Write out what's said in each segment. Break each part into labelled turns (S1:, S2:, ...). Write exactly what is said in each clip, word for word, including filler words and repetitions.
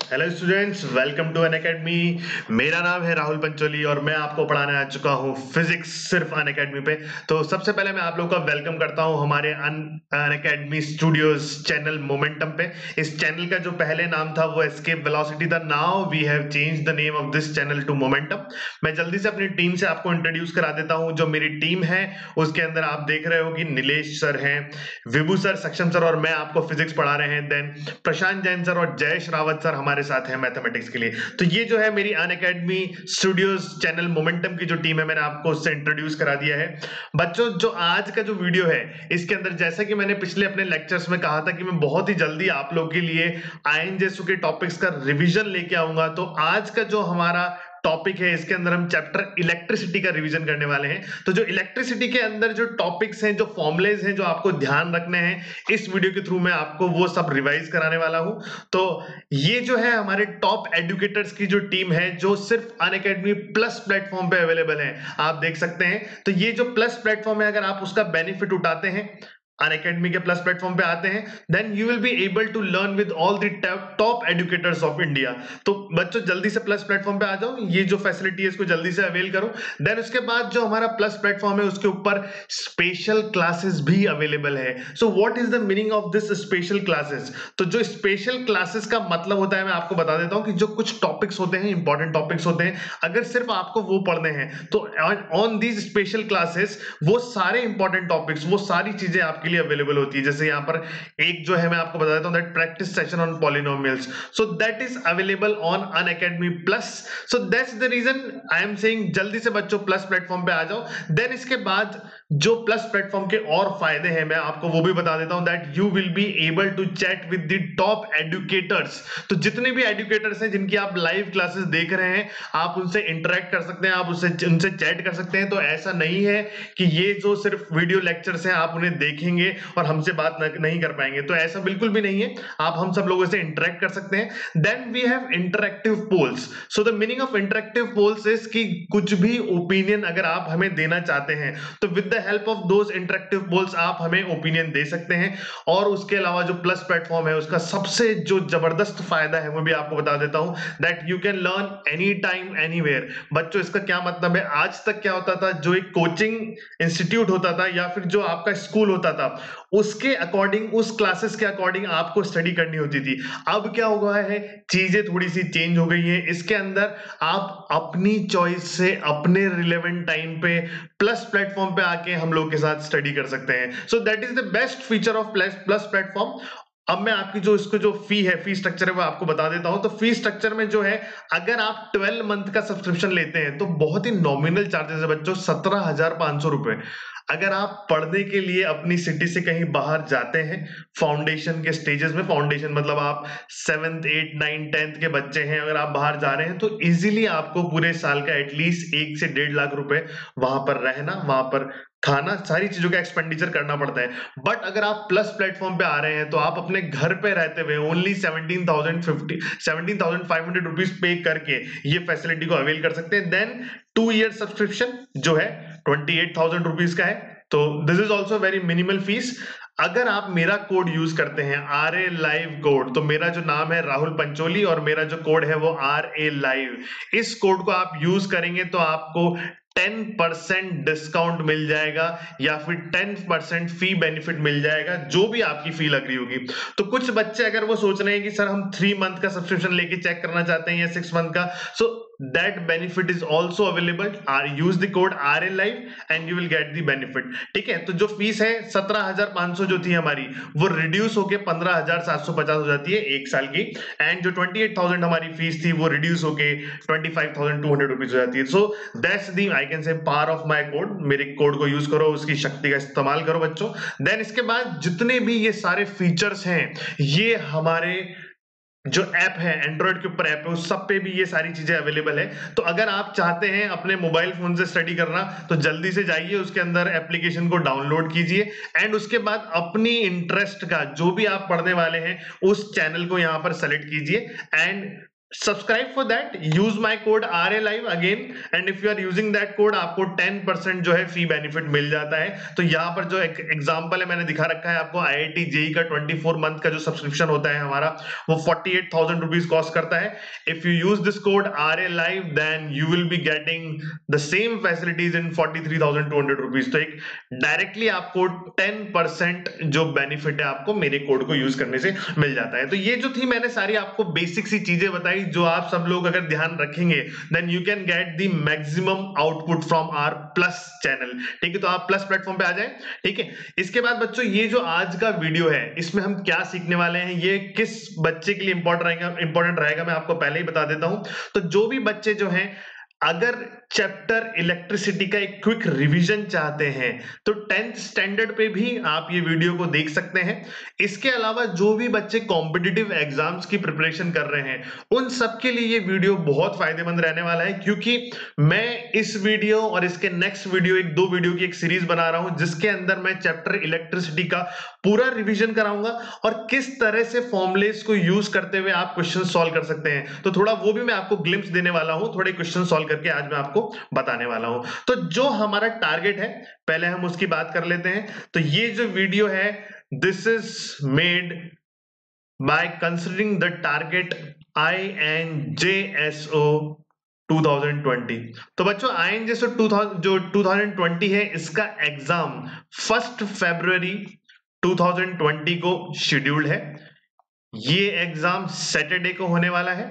S1: Hello students, welcome to Unacademy. मेरा नाम है राहुल पंचोली और मैं आपको पढ़ाने आ चुका हूँ फिजिक्स सिर्फ अनअकैडमी पे। तो सबसे पहले मैं आप लोगों का वेलकम करता हूँ हमारे अनअकैडमी स्टूडियोज चैनल मोमेंटम पे। इस चैनल का जो पहले नाम था वो एस्केप वेलोसिटी था। Now we have change the name of this channel to momentum. मैं जल्दी से अपनी टीम से आपको इंट्रोड्यूस करा देता हूँ। जो मेरी टीम है उसके अंदर आप देख रहे हो कि नीलेश सर हैं, विभू सर, सक्षम सर और मैं आपको फिजिक्स पढ़ा रहे हैं। देन प्रशांत जैन सर और जयेश रावत सर हमारे साथ हैं मैथमेटिक्स के लिए। तो ये जो है मेरी अनअकैडमी स्टूडियोज चैनल मोमेंटम की जो टीम है, मैंने आपको उससे इंट्रोड्यूस करा दिया है। बच्चों, जो आज का जो वीडियो है इसके अंदर, जैसा कि मैंने पिछले अपने लेक्चर्स में कहा था कि मैं बहुत ही जल्दी आप लोग के लिए आईएनजेएसयू के टॉपिक्स का रिवीजन लेके आऊंगा, तो आज का जो हमारा टॉपिक है इसके अंदर हम चैप्टर इलेक्ट्रिसिटी का रिवीजन करने वाले हैं। तो जो इलेक्ट्रिसिटी के अंदर जो टॉपिक्स हैं, जो फॉर्मुलेज हैं, जो आपको ध्यान रखने हैं, इस वीडियो के थ्रू मैं आपको वो सब रिवाइज कराने वाला हूं। तो ये जो है हमारे टॉप एजुकेटर्स की जो टीम है, जो सिर्फ अनअकैडमी प्लस प्लेटफॉर्म पे अवेलेबल है, आप देख सकते हैं। तो ये जो प्लस प्लेटफॉर्म है, अगर आप उसका बेनिफिट उठाते हैं, अनअकैडमी के प्लस प्लेटफॉर्म पे आते हैं, then you will be able to learn with all the top educators of India. तो बच्चों, जल्दी से प्लस प्लेटफॉर्म पे आ जाओ, ये जो फैसिलिटी है इसको जल्दी से अवेल करो। देन उसके बाद जो हमारा प्लस प्लेटफॉर्म है उसके ऊपर स्पेशल क्लासेस भी अवेलेबल है। So what is the meaning of this special classes? तो जो स्पेशल क्लासेस का मतलब होता है, मैं आपको बता देता हूं कि जो कुछ टॉपिक्स होते हैं, इंपॉर्टेंट टॉपिक्स होते हैं, अगर सिर्फ आपको वो पढ़ने हैं तो ऑन दीज स्पेशल क्लासेस वो सारे इंपॉर्टेंट टॉपिक्स, वो सारी चीजें आपके लिए अवेलेबल होती है। जैसे यहाँ पर एक जो है मैं आपको बता देता हूं, that practice session on polynomials, so that is available on Unacademy plus. So that's the reason I am saying जल्दी से बच्चों प्लस प्लेटफॉर्म पे आ जाओ। देन इसके बाद जो प्लस प्लेटफॉर्म के और फायदे हैं मैं आपको वो भी बता देता हूं, that you will be able to chat with the top educators. तो जितने भी एजुकेटर्स हैं जिनकी आप लाइव क्लासेस देख रहे हैं, आप उनसे इंटरेक्ट कर सकते हैं, आप उससे उनसे चैट कर सकते हैं। तो ऐसा नहीं है कि ये जो सिर्फ वीडियो लेक्चर्स हैं आप उन्हें देखेंगे और हमसे बात नहीं कर पाएंगे, तो ऐसा बिल्कुल भी नहीं है। आप हम सब लोगों से इंटरेक्ट कर सकते हैं। Then we have interactive polls. So the meaning of interactive polls is कि कुछ भी ओपिनियन अगर आप हमें देना चाहते हैं तो with the help of those interactive polls आप हमें ओपिनियन दे सकते हैं। और उसके अलावा जो प्लस प्लेटफॉर्म है उसका सबसे जो जबरदस्त फायदा है वो भी आपको बता देता हूं, that you can learn any time anywhere. बच्चों, इसका क्या मतलब है? आज तक क्या होता था, जो एक कोचिंग इंस्टीट्यूट होता था या फिर जो आपका स्कूल होता था, उसके अकॉर्डिंग, उस क्लासेस के अकॉर्डिंग आपको स्टडी करनी होती थी। अब क्या हो गया है, चीजें थोड़ी सी चेंज हो गई है। इसके अंदर आप अपनी चॉइस से अपने रिलेवेंट टाइम पे प्लस प्लेटफॉर्म पे आके हम लोग के साथ स्टडी कर सकते हैं। So that is the best feature of plus plus platform. अब मैं आपकी जो इसको जो फी है, फी स्ट्रक्चर है, वो आपको बता देता हूं। तो फी स्ट्रक्चर में जो है, अगर आप ट्वेल्व मंथ का सब्सक्रिप्शन लेते हैं तो बहुत ही नॉमिनल चार्जेस है बच्चों, सत्रह हजार पांच सौ रुपए। अगर आप पढ़ने के लिए अपनी सिटी से कहीं बाहर जाते हैं, फाउंडेशन के स्टेजेस में, फाउंडेशन मतलब आप सेवेंथ एट नाइन टेंथ के बच्चे हैं, अगर आप बाहर जा रहे हैं तो इजीली आपको पूरे साल का एटलीस्ट एक से डेढ़ लाख रुपए वहां पर रहना, वहां पर खाना, सारी चीजों का एक्सपेंडिचर करना पड़ता है। बट अगर आप प्लस प्लेटफॉर्म पे आ रहे हैं तो आप अपने घर पे रहते हुए only seventeen thousand fifty seventeen thousand five hundred rupees pay करके ये फैसिलिटी को अवेल कर सकते हैं। देन टू ईयर सब्सक्रिप्शन जो है ट्वेंटी एट थाउजेंड रुपीज का है। तो this is also very minimal fees. अगर आप मेरा कोड यूज करते हैं, आर ए लाइव कोड, तो मेरा जो नाम है राहुल पंचोली और मेरा जो कोड है वो आर ए लाइव, इस कोड को आप यूज करेंगे तो आपको टेन परसेंट डिस्काउंट मिल जाएगा या फिर टेन परसेंट फी बेनिफिट मिल जाएगा, जो भी आपकी फी लग रही होगी। तो कुछ बच्चे अगर वो सोच रहे हैं कि सर हम थ्री मंथ का सब्सक्रिप्शन लेके चेक करना चाहते हैं या सिक्स मंथ का, सो that benefit is also available. use the code R L Live and you will get the benefit. ठीक है, तो जो फीस है सत्रह हजार पांच सौ जो थी हमारी, वो रिड्यूस होके पंद्रह हजार सात सौ पचास हो जाती है एक साल की। एंड जो ट्वेंटी एट थाउजेंड हमारी फीस थी वो रिड्यूस होके twenty five thousand two hundred rupees हो जाती है। So that's the I can say power of my code. मेरे कोड को यूज करो, उसकी शक्ति का इस्तेमाल करो बच्चों। देन इसके बाद जितने भी ये सारे फीचर्स हैं, ये हमारे जो ऐप है, एंड्रॉइड के ऊपर ऐप है, उस सब पे भी ये सारी चीजें अवेलेबल है। तो अगर आप चाहते हैं अपने मोबाइल फोन से स्टडी करना तो जल्दी से जाइए, उसके अंदर एप्लीकेशन को डाउनलोड कीजिए एंड उसके बाद अपनी इंटरेस्ट का जो भी आप पढ़ने वाले हैं उस चैनल को यहां पर सेलेक्ट कीजिए and subscribe for that, use my code R A live again, and if you are using that code आपको टेन परसेंट जो है फी बेनिफिट मिल जाता है। तो यहाँ पर जो एक एग्जांपल है मैंने दिखा रखा है आपको, आईआईटी जेईई का ट्वेंटी फोर मंथ का जो सब्सक्रिप्शन होता है हमारा वो forty eight thousand rupees cost करता है। If you use this code R A live then you will be getting the same facilities in forty three thousand two hundred rupees. तो एक डायरेक्टली आपको टेन परसेंट जो benefit है आपको मेरे code को यूज करने से मिल जाता है। तो ये जो थी मैंने सारी आपको बेसिक सी चीजें बताई जो आप सब लोग अगर ध्यान रखेंगे then you can get the maximum output from our plus channel. ठीक है, तो आप प्लस प्लेटफॉर्म पे आ जाएं। ठीक है, इसके बाद बच्चों ये जो आज का वीडियो है इसमें हम क्या सीखने वाले हैं, ये किस बच्चे के लिए इंपॉर्टेंट रहेगा इंपॉर्टेंट रहेगा मैं आपको पहले ही बता देता हूं। तो जो भी बच्चे जो हैं अगर चैप्टर इलेक्ट्रिसिटी का एक क्विक रिवीजन चाहते हैं तो टेंथ स्टैंडर्ड पे भी आप ये वीडियो को देख सकते हैं। इसके अलावा जो भी बच्चे कॉम्पिटिटिव एग्जाम्स की प्रिपरेशन कर रहे हैं उन सब के लिए ये वीडियो बहुत फायदेमंद रहने वाला है, क्योंकि मैं इस वीडियो और इसके नेक्स्ट वीडियो एक दो वीडियो की एक सीरीज बना रहा हूं जिसके अंदर मैं चैप्टर इलेक्ट्रिसिटी का पूरा रिवीजन कराऊंगा और किस तरह से फॉर्मुलेस को यूज करते हुए आप क्वेश्चन सॉल्व कर सकते हैं। तो थोड़ा वो भी मैं आपको ग्लिम्स देने वाला हूं, थोड़े क्वेश्चन सॉल्व करके आज मैं आपको बताने वाला हूं। तो जो हमारा टारगेट है पहले हम उसकी बात कर लेते हैं। तो ये जो वीडियो है this is made by considering the target I N J S O twenty twenty. तो बच्चों आई एन जे एस ओ जो ट्वेंटी ट्वेंटी है इसका एग्जाम फर्स्ट फरवरी ट्वेंटी ट्वेंटी को शेड्यूल्ड है। ये एग्जाम सैटरडे को होने वाला है।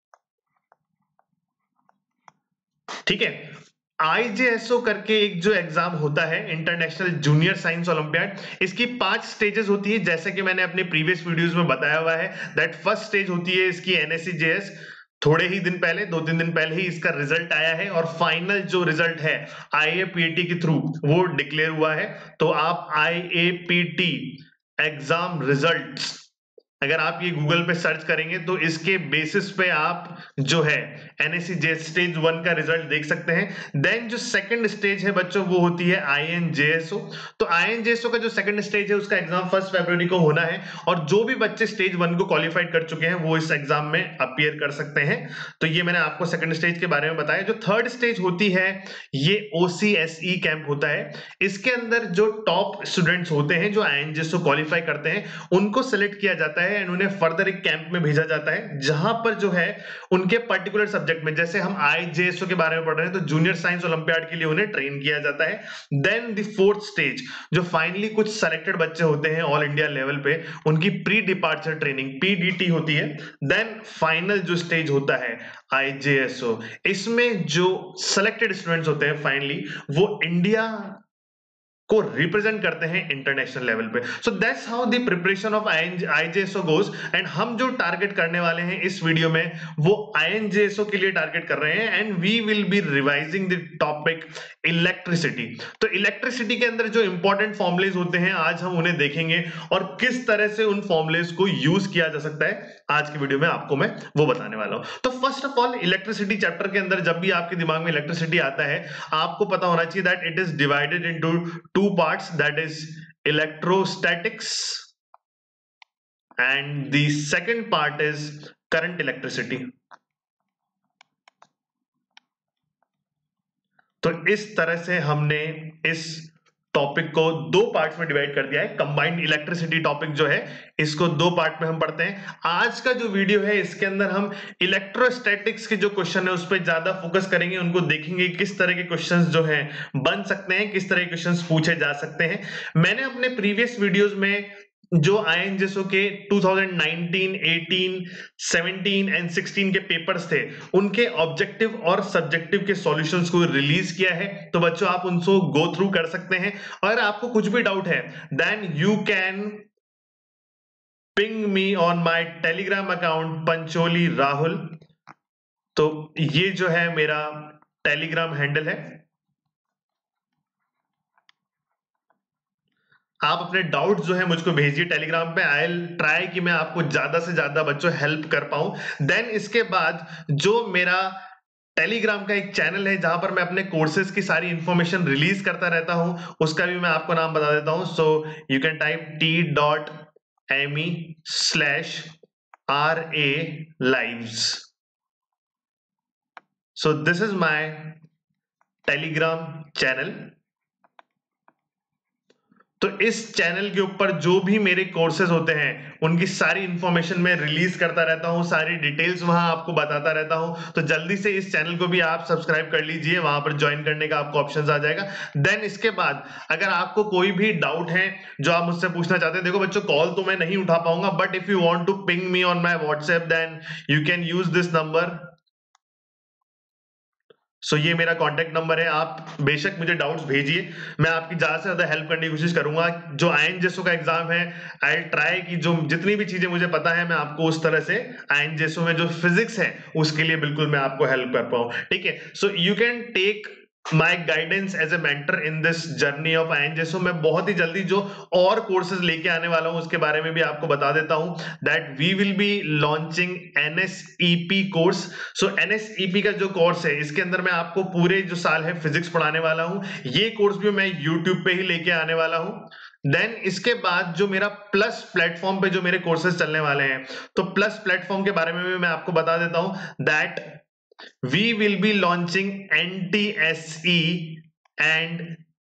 S1: ठीक है, आई जे एस ओ करके एक जो एग्जाम होता है इंटरनेशनल जूनियर साइंस ओलंपियाड, इसकी पांच स्टेजेस होती है जैसे कि मैंने अपने प्रीवियस वीडियोस में बताया हुआ है। दैट फर्स्ट स्टेज होती है इसकी N S C J S, थोड़े ही दिन पहले दो तीन दिन पहले ही इसका रिजल्ट आया है और फाइनल जो रिजल्ट है आई ए पी टी के थ्रू वो डिक्लेयर हुआ है। तो आप I A P T exam results अगर आप ये गूगल पे सर्च करेंगे तो इसके बेसिस पे आप जो है N S C J stage one का रिजल्ट देख सकते हैं। देन जो सेकंड स्टेज है बच्चों वो होती है आई एन जे एस ओ। तो आई एन जे एस ओ का जो सेकंड स्टेज है उसका एग्जाम फर्स्ट फरवरी को होना है और जो भी बच्चे स्टेज वन को क्वालिफाइड कर चुके हैं वो इस एग्जाम में अपीयर कर सकते हैं। तो ये मैंने आपको सेकंड स्टेज के बारे में बताया। जो थर्ड स्टेज होती है ये ओ सी एस ई कैंप होता है। इसके अंदर जो टॉप स्टूडेंट्स होते हैं जो I N J S O qualify करते हैं उनको सिलेक्ट किया जाता है एंड उन्हें फर्दर एक कैंप में भेजा जाता है जहां पर जो है उनके पर्टिकुलर सब्जेक्ट में, जैसे हम आई जे एस ओ के बारे में पढ़ रहे हैं तो जूनियर साइंस ओलंपियाड के लिए उन्हें ट्रेन किया जाता है। देन द फोर्थ स्टेज जो फाइनली कुछ सेलेक्टेड बच्चे होते हैं ऑल इंडिया लेवल पे उनकी pre departure training P D T होती है। देन फाइनल जो स्टेज होता है आई जे एस ओ, इसमें जो सेलेक्टेड स्टूडेंट्स होते हैं फाइनली वो इंडिया को रिप्रेजेंट करते हैं इंटरनेशनल लेवल पे। So that's how the preparation of I J S O goes. And हम जो टारगेट करने वाले हैं इस वीडियो में वो आई एन जे एस ओ के लिए टारगेट कर रहे हैं and we will be revising the topic electricity. तो इलेक्ट्रिसिटी के अंदर जो इंपॉर्टेंट फॉर्मुलेज होते हैं आज हम उन्हें देखेंगे और किस तरह से उन फॉर्मुलेज को यूज किया जा सकता है आज की वीडियो में आपको मैं वो बताने वाला हूं। तो first of all electricity chapter के अंदर जब भी आपके दिमाग में इलेक्ट्रिसिटी आता है आपको पता होना चाहिए that it is divided into two parts, that is electrostatics and the second part is current electricity। तो इस तरह से हमने इस टॉपिक को दो पार्ट्स में डिवाइड कर दिया है। कंबाइंड इलेक्ट्रिसिटी टॉपिक जो है इसको दो पार्ट में हम पढ़ते हैं। आज का जो वीडियो है इसके अंदर हम इलेक्ट्रोस्टैटिक्स के जो क्वेश्चन है उस पर ज्यादा फोकस करेंगे, उनको देखेंगे किस तरह के क्वेश्चंस जो हैं बन सकते हैं, किस तरह के क्वेश्चंस पूछे जा सकते हैं। मैंने अपने प्रीवियस वीडियोस में जो I N J S O के twenty nineteen, eighteen, seventeen and sixteen के पेपर्स थे उनके ऑब्जेक्टिव और सब्जेक्टिव के सॉल्यूशंस को रिलीज किया है। तो बच्चों आप उनको गो थ्रू कर सकते हैं। अगर आपको कुछ भी डाउट है then you can ping me on my telegram account Pancholi Rahul. तो ये जो है मेरा टेलीग्राम हैंडल है। आप अपने डाउट जो है मुझको भेजिए टेलीग्राम पे। आई विल ट्राई कि मैं आपको ज्यादा से ज्यादा बच्चों हेल्प कर पाऊं। देन इसके बाद जो मेरा टेलीग्राम का एक चैनल है जहां पर मैं अपने कोर्सेज की सारी इंफॉर्मेशन रिलीज करता रहता हूं उसका भी मैं आपको नाम बता देता हूं। So you can type T dot M E slash R A lives. So this is my telegram channel. तो इस चैनल के ऊपर जो भी मेरे कोर्सेज होते हैं उनकी सारी इंफॉर्मेशन मैं रिलीज करता रहता हूं, सारी डिटेल्स वहां आपको बताता रहता हूं। तो जल्दी से इस चैनल को भी आप सब्सक्राइब कर लीजिए, वहां पर ज्वाइन करने का आपको ऑप्शन आ जाएगा। देन इसके बाद अगर आपको कोई भी डाउट है जो आप मुझसे पूछना चाहते हैं, देखो बच्चों कॉल तो मैं नहीं उठा पाऊंगा, but if you want to ping me on my WhatsApp then you can use this number. So so, ये मेरा कांटेक्ट नंबर है, आप बेशक मुझे डाउट्स भेजिए, मैं आपकी ज्यादा से ज्यादा हेल्प करने की कोशिश करूंगा। जो आईएनजेएसओ का एग्जाम है, आई ट्राई कि जो जितनी भी चीजें मुझे पता है मैं आपको उस तरह से आईएनजेएसओ में जो फिजिक्स है उसके लिए बिल्कुल मैं आपको हेल्प कर पाऊं, ठीक है। So you can take my guidance as a mentor in this journey of INJSO. मैं बहुत ही जल्दी जो और कोर्सेज लेके आने वाला हूं उसके बारे में भी आपको बता देता हूं that we will be launching NSEP course. So NSEP का जो कोर्स है इसके अंदर मैं आपको पूरे जो साल है फिजिक्स पढ़ाने वाला हूं। ये कोर्स भी मैं यूट्यूब पे ही लेके आने वाला हूं। देन इसके बाद जो मेरा प्लस प्लेटफॉर्म पे जो मेरे कोर्सेज चलने वाले हैं, तो प्लस प्लेटफॉर्म के बारे में भी मैं आपको बता देता हूं that we will be launching N T S E and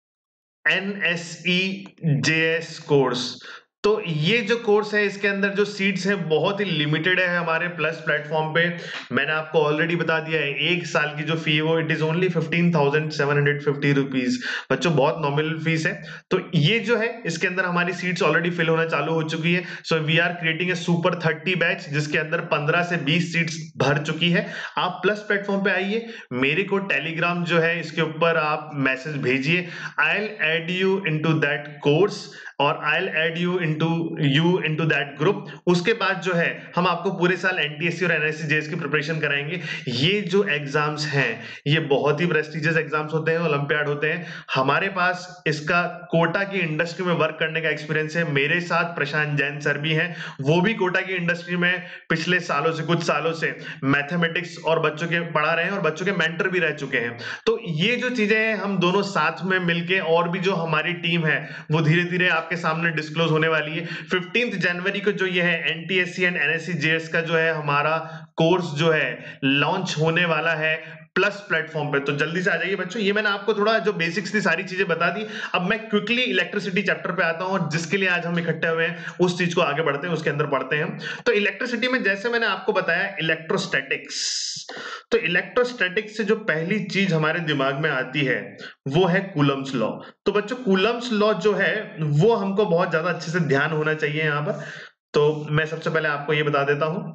S1: N S E J S course। तो ये जो कोर्स है इसके अंदर जो सीट्स है बहुत ही लिमिटेड है हमारे प्लस प्लेटफॉर्म पे। मैंने आपको ऑलरेडी बता दिया है, एक साल की जो फी है वो it is only fifteen thousand seven hundred fifty rupees. बच्चों बहुत नॉमिनल फीस है। तो ये जो है इसके अंदर हमारी सीट्स ऑलरेडी फिल होना चालू हो चुकी है। So we are creating a super thirty batch जिसके अंदर पंद्रह से बीस सीट्स भर चुकी है। आप प्लस प्लेटफॉर्म पे आइए, मेरे को टेलीग्राम जो है इसके ऊपर आप मैसेज भेजिए, I will add you into that course और I will add you into you into that group. उसके बाद जो है हम आपको पूरे साल एनटीएससी और एनएससी जेएस की प्रिपरेशन कराएंगे। ये जो एग्जाम्स हैं ये बहुत ही प्रेस्टिजियस एग्जाम्स होते हैं, ओलंपियाड होते हैं। हमारे पास इसका कोटा की इंडस्ट्री में वर्क करने का एक्सपीरियंस है। मेरे साथ प्रशांत जैन सर भी हैं, वो भी कोटा की इंडस्ट्री में पिछले सालों से कुछ सालों से मैथमेटिक्स और बच्चों के पढ़ा रहे हैं और बच्चों के मेंटर भी रह चुके हैं। तो ये जो चीजें हैं हम दोनों साथ में मिलके, और भी जो हमारी टीम है वो धीरे धीरे आपके सामने डिस्क्लोज होने वाली है। फिफ्टींथ जनवरी को जो ये है एनटीएससी एंड एनएससी जेएस का जो है हमारा कोर्स जो है लॉन्च होने वाला है प्लस प्लेटफॉर्म पे। तो जल्दी से आ जाइए बच्चों। ये मैंने आपको थोड़ा जो बेसिक्स थी सारी चीजें बता दी। अब मैं क्विकली इलेक्ट्रिसिटी चैप्टर पे आता हूं, जिसके लिए आज हम इकट्ठे हुए हैं उस चीज को आगे बढ़ते हैं, उसके अंदर पढ़ते हैं। तो इलेक्ट्रिसिटी में जैसे मैंने आपको बताया इलेक्ट्रोस्टैटिक्स, तो इलेक्ट्रोस्टैटिक्स से जो पहली चीज हमारे दिमाग में आती है वो है कूलम्स लॉ। तो बच्चों कूलम्स लॉ जो है वो हमको बहुत ज्यादा अच्छे से ध्यान होना चाहिए यहाँ पर। तो मैं सबसे पहले आपको ये बता देता हूं।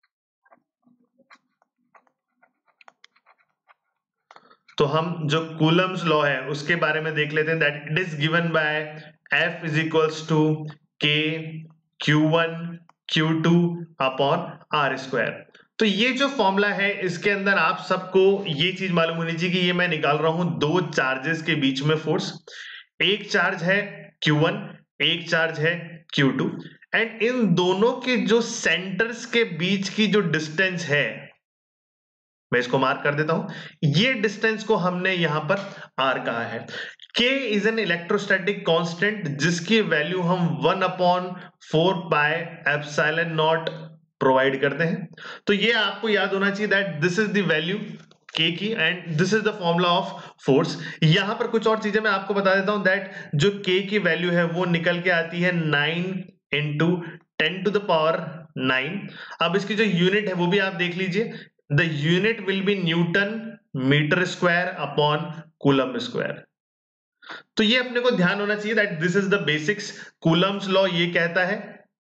S1: तो हम जो कूलम्स लॉ है उसके बारे में देख लेते हैं that it is given by F is equals to के Q one Q two upon are square. तो ये जो फॉर्मूला है इसके अंदर आप सबको ये चीज मालूम होनी चाहिए कि ये मैं निकाल रहा हूं दो चार्जेस के बीच में फोर्स। एक चार्ज है क्यू वन, एक चार्ज है क्यू टू, एंड इन दोनों के जो सेंटर्स के बीच की जो डिस्टेंस है मैं इसको मार्क कर देता हूं। ये डिस्टेंस को हमने यहां पर आर कहा है। K is an electrostatic constant जिसकी वैल्यू हम one upon four pi epsilon naught provide करते हैं। तो ये आपको याद होना चाहिए that this is the value K की and this is the formula of force. यहां पर कुछ और चीजें मैं आपको बता देता हूं दैट जो K की वैल्यू है वो निकल के आती है nine into ten to the power nine. अब इसकी जो यूनिट है वो भी आप देख लीजिए, the unit will be Newton meter square upon Coulomb square। तो ये अपने को ध्यान होना चाहिए that this is the basics। Coulomb's law ये कहता है।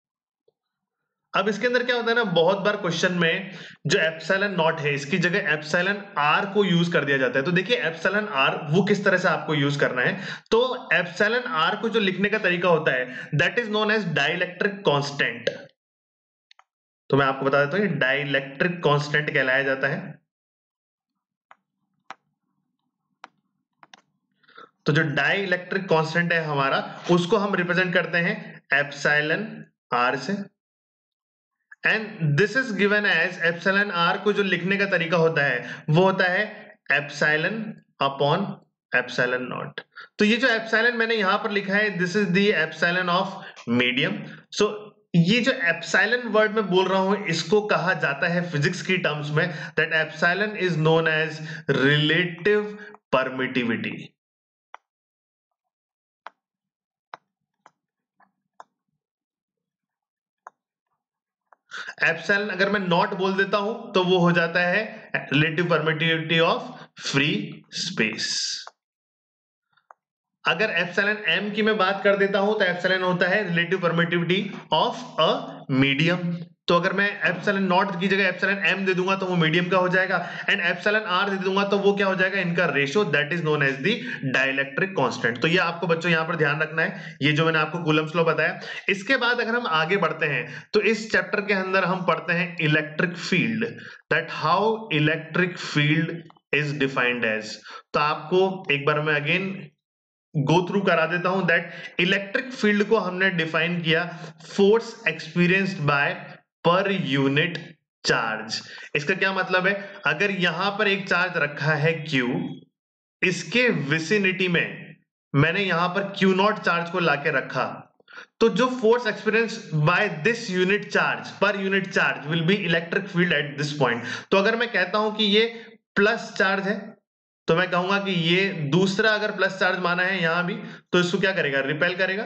S1: अब इसके अंदर क्या होता है ना, बहुत बार क्वेश्चन में जो एप्सिलॉन नॉट है इसकी जगह एप्सिलॉन आर को यूज कर दिया जाता है। तो देखिए एप्सिलॉन आर वो किस तरह से आपको यूज करना है। तो एप्सिलॉन आर को जो लिखने का तरीका होता है that is known as dielectric constant. तो मैं आपको बता देता हूं ये डाइलेक्ट्रिक कांस्टेंट कहलाया जाता है। तो जो डाइलेक्ट्रिक कांस्टेंट है हमारा उसको हम रिप्रेजेंट करते हैं एप्सिलॉन आर से, and this is given as epsilon R को जो लिखने का तरीका होता है वो होता है एप्सिलॉन अपॉन एप्सिलॉन नॉट। तो ये जो एप्सिलॉन मैंने यहां पर लिखा है this is the epsilon of medium. So ये जो एप्सिलॉन वर्ड में बोल रहा हूं इसको कहा जाता है फिजिक्स की टर्म्स में that epsilon is known as relative permittivity. Epsilon अगर मैं नॉट बोल देता हूं तो वो हो जाता है relative permittivity of free space. अगर एप्सिलॉन एम की मैं बात कर देता हूं तो एप्सिलॉन होता है relative permittivity of a medium. तो अगर मैं एप्सिलॉन नॉट की जगह एप्सिलॉन एम दे दूंगा तो वो मीडियम का हो जाएगा, एंड एप्सिलॉन आर दे दूंगा तो वो क्या हो जाएगा, इनका ratio, that is known as the dielectric constant. तो ये आपको बच्चों यहां पर ध्यान रखना है, ये जो मैंने आपको कूलम्स लॉ बताया। इसके बाद अगर हम आगे बढ़ते हैं तो इस चैप्टर के अंदर हम पढ़ते हैं electric field, that how electric field is defined as. तो आपको एक बार मैं अगेन गो थ्रू करा देता हूं दैट इलेक्ट्रिक फील्ड को हमने डिफाइन किया, force experienced by per unit charge. इसका क्या मतलब है, अगर यहां पर एक चार्ज रखा है Q, इसके विसिनिटी में मैंने यहां पर Q नॉट चार्ज को लाके रखा, तो जो force experience by this unit charge per unit charge will be electric field at this point. तो अगर मैं कहता हूं कि ये प्लस चार्ज है तो मैं कहूंगा कि ये दूसरा अगर प्लस चार्ज माना है यहां भी, तो इसको क्या करेगा, रिपेल करेगा।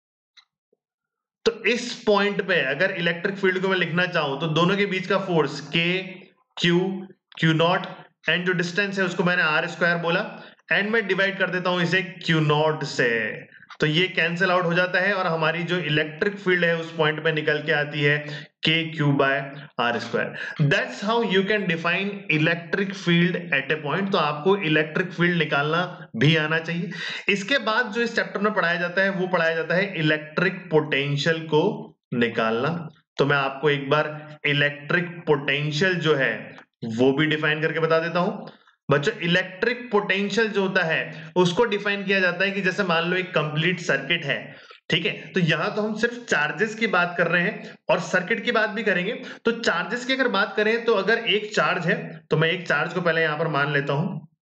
S1: तो इस पॉइंट पे अगर इलेक्ट्रिक फील्ड को मैं लिखना चाहूं तो दोनों के बीच का force K, Q, Q naught, and जो डिस्टेंस है उसको मैंने आर स्क्वायर बोला, एंड मैं डिवाइड कर देता हूं इसे Q नॉट से, तो ये कैंसिल आउट हो जाता है और हमारी जो इलेक्ट्रिक फील्ड है उस पॉइंट पे निकल के आती है K Q by R square. That's how you can define electric field at a point. तो आपको इलेक्ट्रिक फील्ड निकालना भी आना चाहिए। इसके बाद जो इस चैप्टर में पढ़ाया जाता है वो पढ़ाया जाता है इलेक्ट्रिक पोटेंशियल को निकालना। तो मैं आपको एक बार इलेक्ट्रिक पोटेंशियल जो है वो भी डिफाइन करके बता देता हूं। बच्चों इलेक्ट्रिक पोटेंशियल जो होता है उसको डिफाइन किया जाता है कि जैसे मान लो एक कंप्लीट सर्किट है, ठीक है, तो यहां तो हम सिर्फ चार्जेस की बात कर रहे हैं और सर्किट की बात भी करेंगे। तो चार्जेस की अगर बात करें तो अगर एक चार्ज है तो मैं एक चार्ज को पहले यहां पर मान लेता हूं,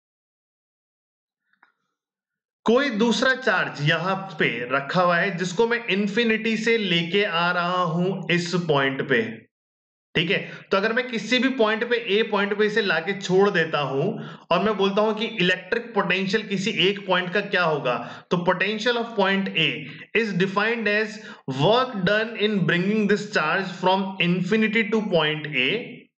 S1: कोई दूसरा चार्ज यहां पे रखा हुआ है जिसको मैं इंफिनिटी से लेके आ रहा हूं इस पॉइंट पे, ठीक है। तो अगर मैं किसी भी पॉइंट पे ए पॉइंट पे इसे लाके छोड़ देता हूं और मैं बोलता हूं कि इलेक्ट्रिक पोटेंशियल किसी एक पॉइंट का क्या होगा, तो potential of point A is defined as work done in bringing this charge from infinity to point A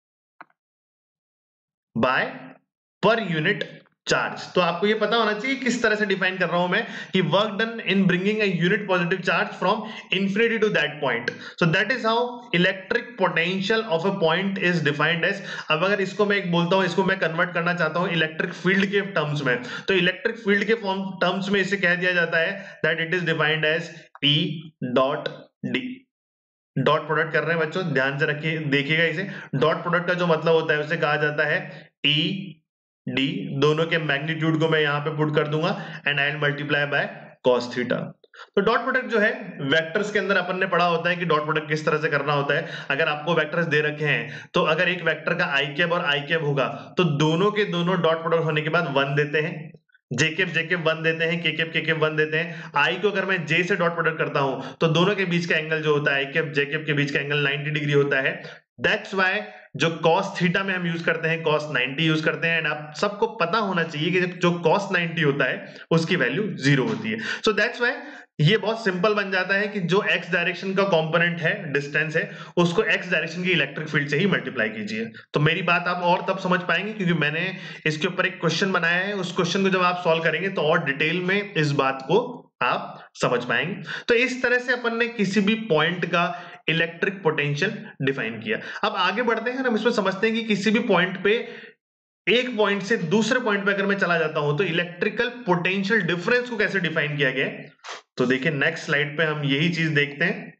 S1: by per unit charge. तो आपको ये पता होना चाहिए किस तरह से डिफाइन कर रहा हूं मैं कि work done in bringing a unit positive charge from infinity to that point. So that is how electric potential of a point is defined as. अब अगर इसको मैं एक बोलता हूं, इसको मैं कन्वर्ट करना चाहता हूं इलेक्ट्रिक फील्ड के टर्म्स में, तो इलेक्ट्रिक फील्ड के फॉर्म टर्म्स में इसे कह दिया जाता है that it is defined as E dot D. Dot product कर रहे हैं बच्चों, ध्यान से रखिए, देखिएगा इसे। डॉट प्रोडक्ट का जो मतलब होता है उसे कहा जाता है E डी, दोनों के मैग्नीट्यूड को मैं यहां पे पुट कर दूंगा and I will multiply by cos theta. तो डॉट प्रोडक्ट जो है वेक्टर्स के अंदर अपन ने पढ़ा होता है कि डॉट प्रोडक्ट किस तरह से करना होता है। अगर आपको वेक्टर्स दे रखे हैं तो अगर एक वेक्टर का आई कैप और आई कैप होगा तो दोनों के दोनों डॉट प्रोडक्ट होने के बाद वन देते हैं, J cap J cap one देते हैं, के कैप के कैप वन देते हैं। आई को अगर मैं जे से डॉट प्रोडक्ट करता हूं तो दोनों के बीच का एंगल जो होता है आई कैप जे कैप के बीच का एंगल नाइंटी डिग्री होता है। दैट्स व्हाई जो cos थीटा में हम यूज करते हैं cos नाइंटी यूज करते हैं, एंड आप सबको पता होना चाहिए कि जो cos नाइंटी होता है उसकी वैल्यू जीरो होती है। सो दैट्स व्हाई ये बहुत सिंपल बन जाता है कि जो x डायरेक्शन का कंपोनेंट है, डिस्टेंस है, उसको x डायरेक्शन की इलेक्ट्रिक फील्ड से ही मल्टीप्लाई कीजिए। तो मेरी बात आप और तब समझ पाएंगे क्योंकि मैंने इसके ऊपर एक क्वेश्चन बनाया है, उस क्वेश्चन को जब आप सॉल्व करेंगे तो और डिटेल में इस बात को आप समझ पाएंगे। तो इस तरह से अपन ने किसी भी पॉइंट का इलेक्ट्रिक पोटेंशियल डिफाइन किया। अब आगे बढ़ते हैं, हम इसमें समझते हैं कि किसी भी पॉइंट पे, एक पॉइंट से दूसरे पॉइंट पे अगर मैं चला जाता हूं तो इलेक्ट्रिकल पोटेंशियल डिफरेंस को कैसे डिफाइन किया गया है। तो देखिए नेक्स्ट स्लाइड पे हम यही चीज देखते हैं।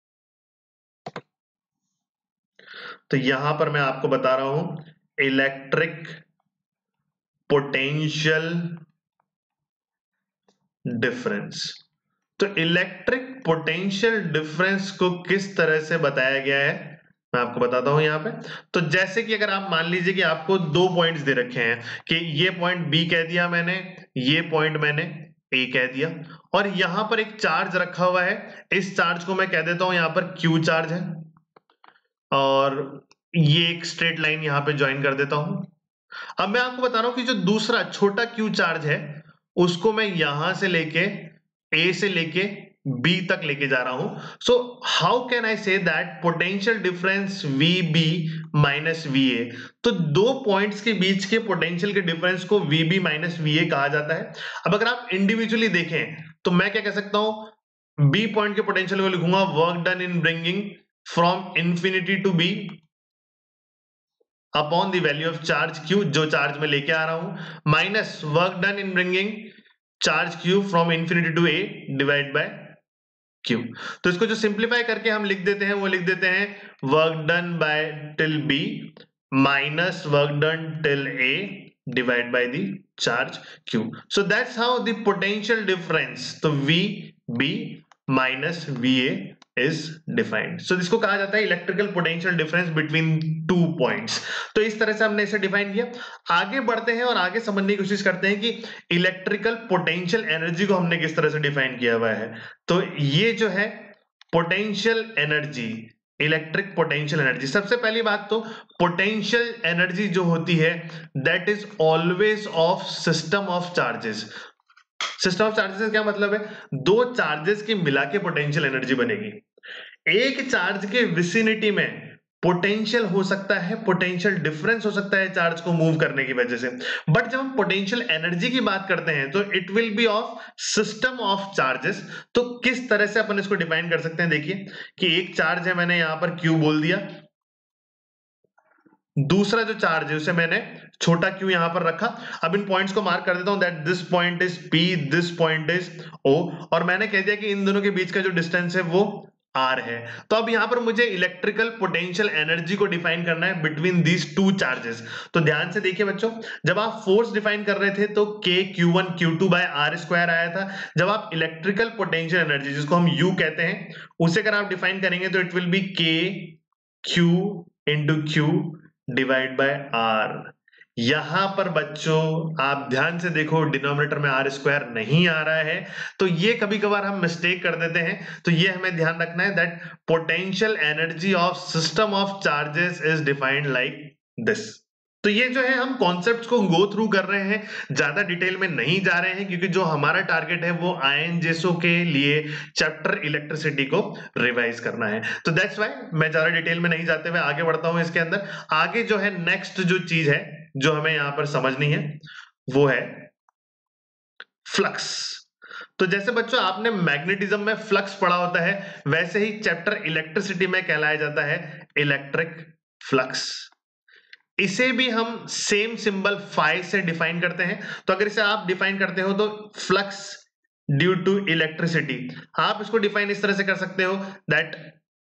S1: तो यहां पर मैं आपको बता रहा हूं इलेक्ट्रिक पोटेंशियल डिफरेंस। तो इलेक्ट्रिक पोटेंशियल डिफरेंस को किस तरह से बताया गया है मैं आपको बताता हूं यहां पे। तो जैसे कि अगर आप मान लीजिए कि आपको दो पॉइंट्स दे रखे हैं कि ये पॉइंट बी कह दिया मैंने, ये पॉइंट मैंने ए कह दिया, और यहां पर एक चार्ज रखा हुआ है, इस चार्ज को मैं कह देता हूं यहां पर क्यू चार्ज है, और ये एक स्ट्रेट लाइन यहां पे ज्वाइन कर देता हूं। अब मैं आपको बता रहा हूं कि जो दूसरा छोटा क्यू चार्ज है उसको मैं यहां से लेके ए से लेके बी तक लेके जा रहा हूं। So how can I say that potential difference V B minus V A, तो दो पॉइंट्स के बीच के पोटेंशियल के डिफरेंस को V B minus V A कहा जाता है। अब अगर आप इंडिविजुअली देखें तो मैं क्या कह सकता हूं, बी पॉइंट के पोटेंशियल को लिखूंगा work done in bringing from infinity to B upon the value of charge Q, जो चार्ज में लेके आ रहा हूं, minus work done in bringing charge Q from infinity to A divide by Q. तो इसको जो सिंप्लीफाई करके हम लिख देते हैं वो लिख देते हैं work done by till B minus work done till A divide by the charge Q. So that's how the potential difference, तो V B minus V A is defined. So इसको कहा जाता है electrical potential difference between two points. तो इस तरह से हमने इसे डिफाइन किया। आगे बढ़ते हैं और आगे समझने की कोशिश करते हैं कि इलेक्ट्रिकल पोटेंशियल एनर्जी को हमने किस तरह से डिफाइन किया हुआ है। तो ये जो है potential energy, electric potential energy, सबसे पहली बात तो पोटेंशियल एनर्जी जो होती है that is always of system of charges. System of charges क्या मतलब है, दो चार्जेस की मिला के पोटेंशियल एनर्जी बनेगी। एक चार्ज के विसिनिटी में पोटेंशियल हो सकता है, पोटेंशियल डिफरेंस हो सकता है चार्ज को मूव करने की वजह से, बट जब हम पोटेंशियल एनर्जी की बात करते हैं तो it will be of system of charges. तो किस तरह से अपन इसको डिफाइन कर सकते हैं, देखिए कि एक चार्ज है, मैंने यहां पर क्यू बोल दिया, दूसरा जो चार्ज है उसे मैंने छोटा क्यू यहां पर रखा। अब इन पॉइंट्स को मार्क कर देता हूं that this point is P, this point is O, और मैंने कह दिया कि इन दोनों के बीच का जो डिस्टेंस है वो आर है। तो अब यहां पर मुझे इलेक्ट्रिकल पोटेंशियल एनर्जी को डिफाइन करना है बिटवीन दीज टू चार्जेस। तो ध्यान से देखिए बच्चों, जब आप फोर्स डिफाइन कर रहे थे तो के Q one Q two by R square आया था। जब आप इलेक्ट्रिकल पोटेंशियल एनर्जी जिसको हम यू कहते हैं उसे अगर आप डिफाइन करेंगे तो it will be K Q into Q divide by R. यहां पर बच्चों आप ध्यान से देखो डिनोमिनेटर में आर स्क्वायर नहीं आ रहा है, तो ये कभी कभार हम मिस्टेक कर देते हैं। तो ये हमें ध्यान रखना है that potential energy of system of charges is defined like this. तो ये जो है हम कॉन्सेप्ट्स को गो थ्रू कर रहे हैं, ज्यादा डिटेल में नहीं जा रहे हैं क्योंकि जो हमारा टारगेट है वो आईएनजेएसओ के लिए चैप्टर इलेक्ट्रिसिटी को रिवाइज करना है। तो दैट्स व्हाई मैं ज्यादा डिटेल में नहीं जाते हुए आगे बढ़ता हूं इसके अंदर। आगे जो है नेक्स्ट जो चीज है जो हमें यहां पर समझनी है वो है फ्लक्स। तो जैसे बच्चों आपने मैग्नेटिज्म में फ्लक्स पढ़ा होता है, वैसे ही चैप्टर इलेक्ट्रिसिटी में कहलाया जाता है इलेक्ट्रिक फ्लक्स। इसे भी हम सेम सिंबल फाई से डिफाइन करते हैं। तो अगर इसे आप डिफाइन करते हो तो फ्लक्स ड्यू टू इलेक्ट्रिसिटी, आप इसको डिफाइन इस तरह से कर सकते हो दैट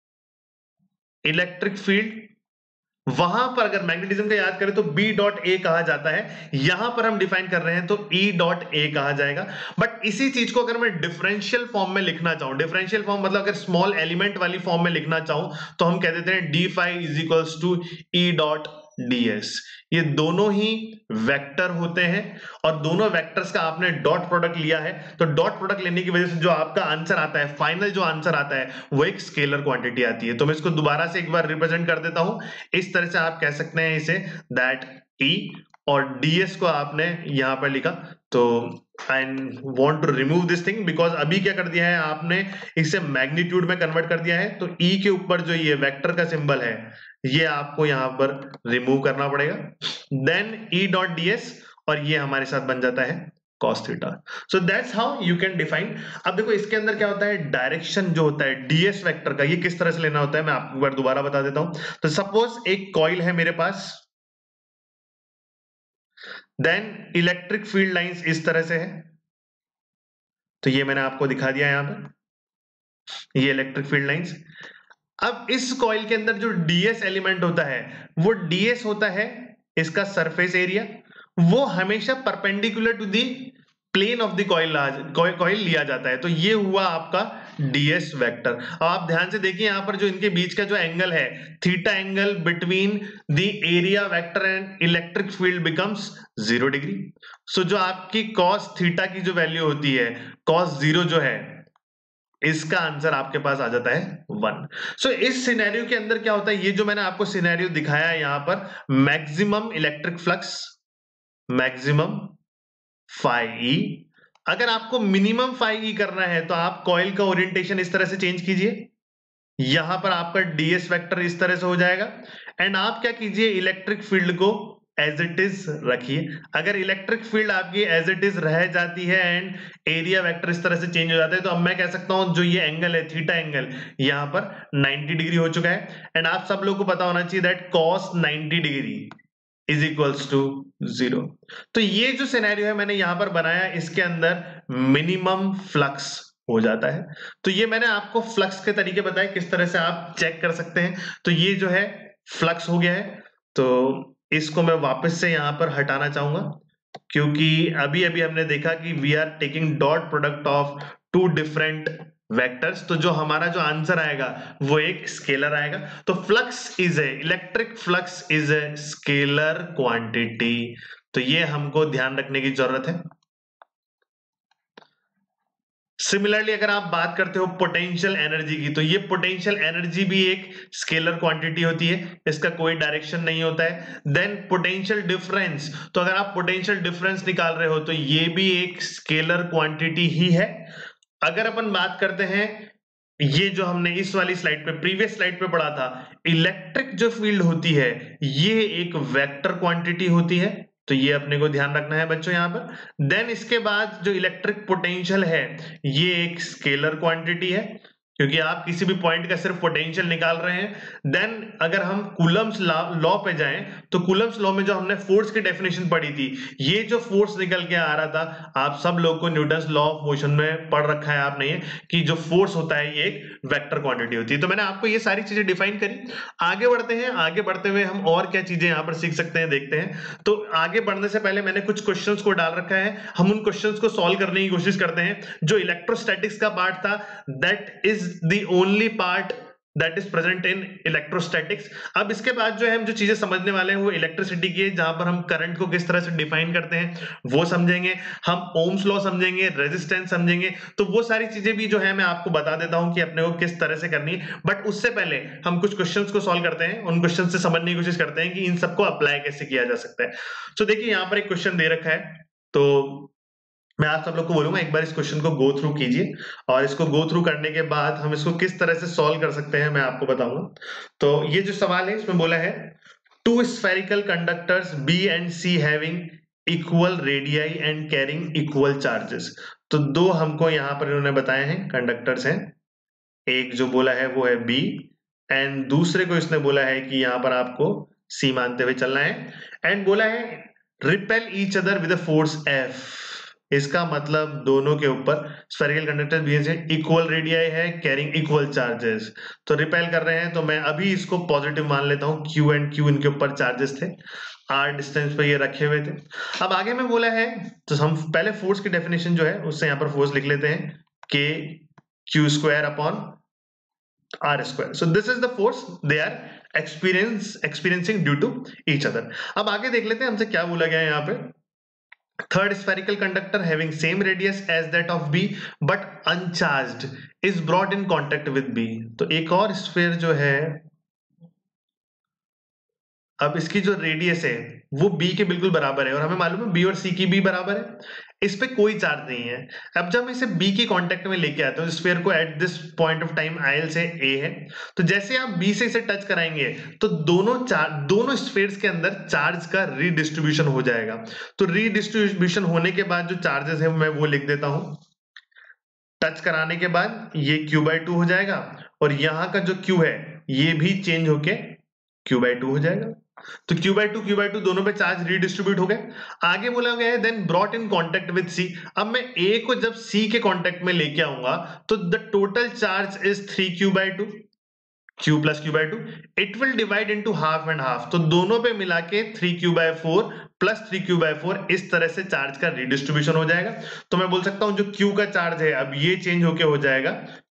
S1: इलेक्ट्रिक फील्ड, वहां पर अगर मैग्नेटिज्म का याद करें तो बी डॉट ए कहा जाता है, यहां पर हम डिफाइन कर रहे हैं तो ई डॉट ए कहा जाएगा। बट इसी चीज को अगर मैं डिफरेंशियल फॉर्म में लिखना चाहूं, डिफरेंशियल फॉर्म मतलब अगर स्मॉल एलिमेंट वाली फॉर्म में लिखना चाहूं तो हम कह देते हैं D phi is equals to E dot ds। ये दोनों ही वेक्टर होते हैं और दोनों वेक्टर्स का आपने डॉट प्रोडक्ट लिया है, तो डॉट प्रोडक्ट लेने की वजह से जो आपका आंसर आता है, फाइनल जो आंसर आता है वो एक स्केलर क्वांटिटी आती है। तो मैं इसको दोबारा से एक बार रिप्रेजेंट कर देता हूं, इस तरह से आप कह सकते हैं इसे दैट e, और ds को आपने यहां पर लिखा। तो I want to remove this thing because अभी क्या कर दिया है आपने, इसे मैग्नीट्यूड में कन्वर्ट कर दिया है, तो e के ऊपर जो ये वेक्टर का सिंबल है ये आपको यहां पर रिमूव करना पड़ेगा, देन e डॉट ds, और ये हमारे साथ बन जाता है cos theta. So that's how you can define. अब देखो इसके अंदर क्या होता है, डायरेक्शन जो होता है ds वेक्टर का, ये किस तरह से लेना होता है मैं आपको एक बार दोबारा बता देता हूं। तो सपोज एक कॉइल है मेरे पास, देन इलेक्ट्रिक फील्ड लाइंस इस तरह से है, तो ये मैंने आपको दिखा दिया यहां पर, ये इलेक्ट्रिक फील्ड लाइंस। अब इस कॉइल के अंदर जो ds एलिमेंट होता है वो ds होता है इसका सरफेस एरिया, वो हमेशा perpendicular to the plane of the coil coil लिया जाता है। तो ये हुआ आपका ds वेक्टर। अब आप ध्यान से देखिए यहाँ पर जो इनके बीच का जो एंगल है, theta angle between the area vector and electric field becomes zero degree. So जो आपकी cos थीटा की जो वैल्यू होती है, cos जीरो जो है, इसका आंसर आपके पास आ जाता है वन। सो so, इस सिनेरियो के अंदर क्या होता है, ये जो मैंने आपको सिनेरियो दिखाया है यहाँ पर, maximum electric flux, maximum phi E. अगर आपको मिनिमम फाई ई करना है तो आप कॉइल का ओरिएंटेशन इस तरह से चेंज कीजिए, यहां पर आपका डीएस वेक्टर इस तरह से हो जाएगा, एंड आप क्या कीजिए, इलेक्ट्रिक फील्ड को एज इट इज रखिए। अगर इलेक्ट्रिक फील्ड आपकी एज इट इज रह जाती है एंड एरिया वेक्टर इस तरह से चेंज हो जाता है, तो अब मैं कह सकता हूं जो ये एंगल है, थीटा एंगल, यहां पर नाइंटी डिग्री हो चुका है। एंड आप सब लोग को पता होना चाहिए that cos ninety degree is equals to zero. तो ये जो सिनेरियो है मैंने यहां पर बनाया, इसके अंदर मिनिमम फ्लक्स हो जाता है। तो ये मैंने आपको फ्लक्स के तरीके बताए, किस तरह से आप चेक कर सकते हैं। तो ये जो है फ्लक्स हो गया है, तो इसको मैं वापस से यहां पर हटाना चाहूंगा, क्योंकि अभी अभी हमने देखा कि we are taking dot product of two different vectors, तो जो हमारा जो आंसर आएगा वो एक स्केलर आएगा। तो flux is a electric flux is a scalar quantity, तो ये हमको ध्यान रखने की जरूरत है। सिमिलरली अगर आप बात करते हो पोटेंशियल एनर्जी की, तो ये पोटेंशियल एनर्जी भी एक स्केलर क्वांटिटी होती है, इसका कोई डायरेक्शन नहीं होता है। देन पोटेंशियल डिफरेंस, तो अगर आप पोटेंशियल डिफरेंस निकाल रहे हो तो ये भी एक स्केलर क्वांटिटी ही है। अगर अपन बात करते हैं, ये जो हमने इस वाली स्लाइड पे, प्रीवियस स्लाइड पे पढ़ा था, इलेक्ट्रिक जो फील्ड होती है ये एक वेक्टर क्वांटिटी होती है, तो ये अपने को ध्यान रखना है बच्चों यहां पर। देन इसके बाद जो इलेक्ट्रिक पोटेंशियल है ये एक स्केलर क्वांटिटी है, क्योंकि आप किसी भी पॉइंट का सिर्फ पोटेंशियल निकाल रहे हैं। देन अगर हम कूलम्स लॉ पे जाएं, तो कूलम्स लॉ में जो हमने फोर्स की डेफिनेशन पढ़ी थी, ये जो फोर्स निकल के आ रहा था, आप सब लोग को न्यूटन्स लॉ ऑफ मोशन में पढ़ रखा है आपने, ये कि जो फोर्स होता है ये एक वेक्टर क्वांटिटी होती है। तो मैंने आपको ये सारी चीजें डिफाइन करी। आगे बढ़ते हैं, आगे बढ़ते हुए हम और क्या चीजें यहाँ पर सीख सकते हैं, देखते हैं। तो आगे बढ़ने से पहले मैंने कुछ क्वेश्चंस को डाल रखा है, हम उन क्वेश्चंस को सॉल्व करने की कोशिश करते हैं। जो इलेक्ट्रोस्टैटिक्स का पार्ट था, that is the only part that is present in electrostatics। अब इसके बाद जो है हम जो चीजें समझने वाले हैं वो इलेक्ट्रिसिटी की है, जहां पर हम करंट को किस तरह से डिफाइन करते हैं वो समझेंगे, हम ओम्स लॉ समझेंगे, रेजिस्टेंस समझेंगे। तो वो सारी चीजें भी जो है मैं आपको बता देता हूं कि अपने को किस तरह से करनी है। बट उससे पहले हम कुछ क्वेश्चंस को सॉल्व करते हैं, उन क्वेश्चन से समझने की कोशिश करते हैं कि इन सबको अप्लाई कैसे किया जा सकता है। तो देखिए यहाँ पर एक क्वेश्चन दे रखा है, तो मैं आप सब लोग को बोलूंगा एक बार इस क्वेश्चन को गो थ्रू कीजिए, और इसको गो थ्रू करने के बाद हम इसको किस तरह से सॉल्व कर सकते हैं मैं आपको बताऊंगा। तो ये जो सवाल है इसमें बोला है, two spherical conductors B and C having equal radii and carrying equal charges. तो दो हमको यहाँ पर इन्होंने बताए हैं कंडक्टर्स हैं, एक जो बोला है वो है बी, एंड दूसरे को इसने बोला है कि यहाँ पर आपको सी मानते हुए चलना है, एंड बोला है repel each other with a force F. इसका मतलब दोनों के ऊपर स्फेरिकल कंडक्टर बी से इक्वल रेडियाई है, कैरिंग इक्वल चार्जेस, तो रिपेल कर रहे हैं। तो मैं अभी इसको पॉजिटिव मान लेता हूं, क्यू एंड क्यू इनके ऊपर चार्जेस थे, आर डिस्टेंस पे ये रखे हुए थे। अब आगे में बोला है, तो हम पहले फोर्स की डेफिनेशन जो है उससे यहाँ पर फोर्स लिख लेते हैं, K Q square upon are square. So this is the force they are experience experiencing due to each other. अब आगे देख लेते हैं हमसे क्या बोला गया है यहाँ पे, third spherical conductor having same radius as that of B but uncharged is brought in contact with B। तो एक और स्फीयर जो है, अब इसकी जो रेडियस है वो B के बिल्कुल बराबर है, और हमें मालूम है B और C की भी बराबर है, इस पे कोई चार्ज नहीं है। अब जब इसे B के कांटेक्ट में लेके आते हैं स्फीयर को, at this point of time आयल से A है, तो जैसे आप B से इसे टच कराएंगे तो दोनों चार्ज दोनों स्फीयर्स के अंदर चार्ज का रीडिस्ट्रीब्यूशन हो जाएगा। तो रीडिस्ट्रीब्यूशन होने के बाद जो चार्जेस है मैं वो लिख देता हूं, टच कराने के बाद ये Q बाई टू हो जाएगा, और यहां का जो Q है ये भी चेंज होके Q बाई टू हो जाएगा। तो Q by two Q by two दोनों पे चार्ज रीडिस्ट्रीब्यूट हो गए। आगे बोला गया है then brought in contact with C। अब मैं A को जब C के कांटेक्ट में लेके आऊंगा तो the total charge is three Q by two, Q plus Q by two, it will divide into half and half, तो दोनों पे मिला के three Q by four plus three Q by four, इस तरह से चार्ज का रीडिस्ट्रीब्यूशन हो जाएगा। तो मैं बोल सकता हूं जो Q का चार्ज है अब ये चेंज होके हो जाएगा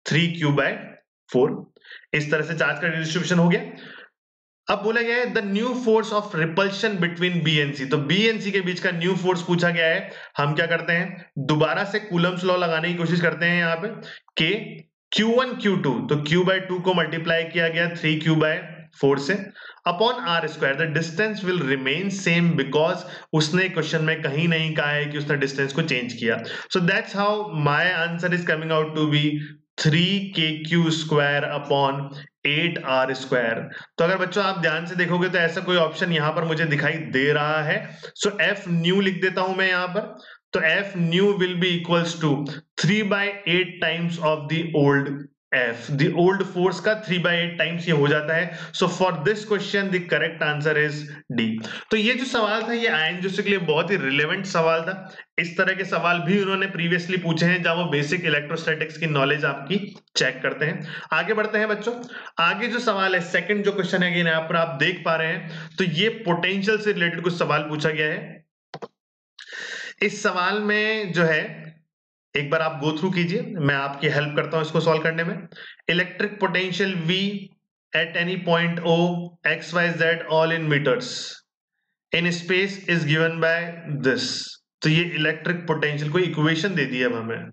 S1: थ्री क्यू बाय फोर। इस तरह से चार्ज का डिस्ट्रीब्यूशन हो गया। अब बोला गया है the new force of repulsion between B and C, तो बी एंड सी के बीच का न्यू फोर्स पूछा गया है। हम क्या करते हैं, दोबारा से कूलम्स लॉ लगाने की कोशिश करते हैं यहाँ पे कि क्यू वन क्यू टू, तो Q बाय टू को मल्टीप्लाई किया गया थ्री क्यू बाय फोर से upon are square, the distance will remain same because उसने क्वेश्चन में कहीं नहीं कहा है कि उसने डिस्टेंस को चेंज किया। So that's how my answer is coming out to be three K Q square upon eight R square. तो अगर बच्चों आप ध्यान से देखोगे तो ऐसा कोई ऑप्शन यहां पर मुझे दिखाई दे रहा है। सो एफ न्यू लिख देता हूं मैं यहां पर, तो F new will be equals to three by eight times of the old F, the old force का थ्री बाई एट टाइम्स ये हो जाता है। So for this question the correct answer is D. तो ये जो सवाल था ये आयन जोशी के लिए बहुत ही रिलेवेंट सवाल था। इस तरह के सवाल भी उन्होंने प्रीवियसली पूछे हैं जहां वो बेसिक इलेक्ट्रोस्टैटिक्स की नॉलेज आपकी चेक करते हैं। आगे बढ़ते हैं बच्चों। आगे जो सवाल है, सेकंड जो क्वेश्चन है यहाँ पर आप देख पा रहे हैं, तो ये पोटेंशियल से रिलेटेड कुछ सवाल पूछा गया है। इस सवाल में जो है एक बार आप गो थ्रू कीजिए, मैं आपकी हेल्प करता हूं इसको सॉल्व करने में। Electric potential V at any point O x y z all in meters in space is given by this. तो ये इलेक्ट्रिक पोटेंशियल को इक्वेशन दे दी है अब हमें।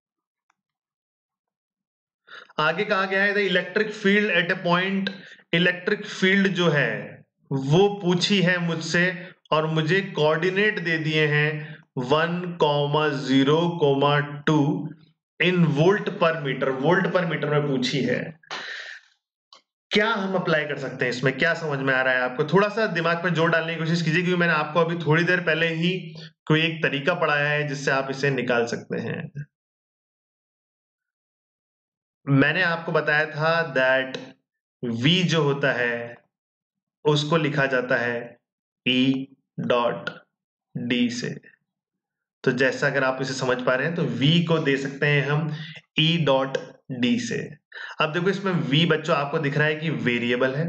S1: आगे कहा गया है the electric field at a point, electric field जो है वो पूछी है मुझसे और मुझे कोऑर्डिनेट दे दिए हैं one comma zero comma two in volt per metre, volt per metre में पूछी है। क्या हम अप्लाई कर सकते हैं इसमें, क्या समझ में आ रहा है आपको? थोड़ा सा दिमाग में जोर डालने की कोशिश कीजिए क्योंकि मैंने आपको अभी थोड़ी देर पहले ही कोई एक तरीका पढ़ाया है जिससे आप इसे निकाल सकते हैं। मैंने आपको बताया था दैट V जो होता है उसको लिखा जाता है E डॉट डी से। तो जैसा अगर आप इसे समझ पा रहे हैं तो V को दे सकते हैं हम E डॉट डी से। अब देखो इसमें V बच्चों आपको दिख रहा है कि वेरिएबल है,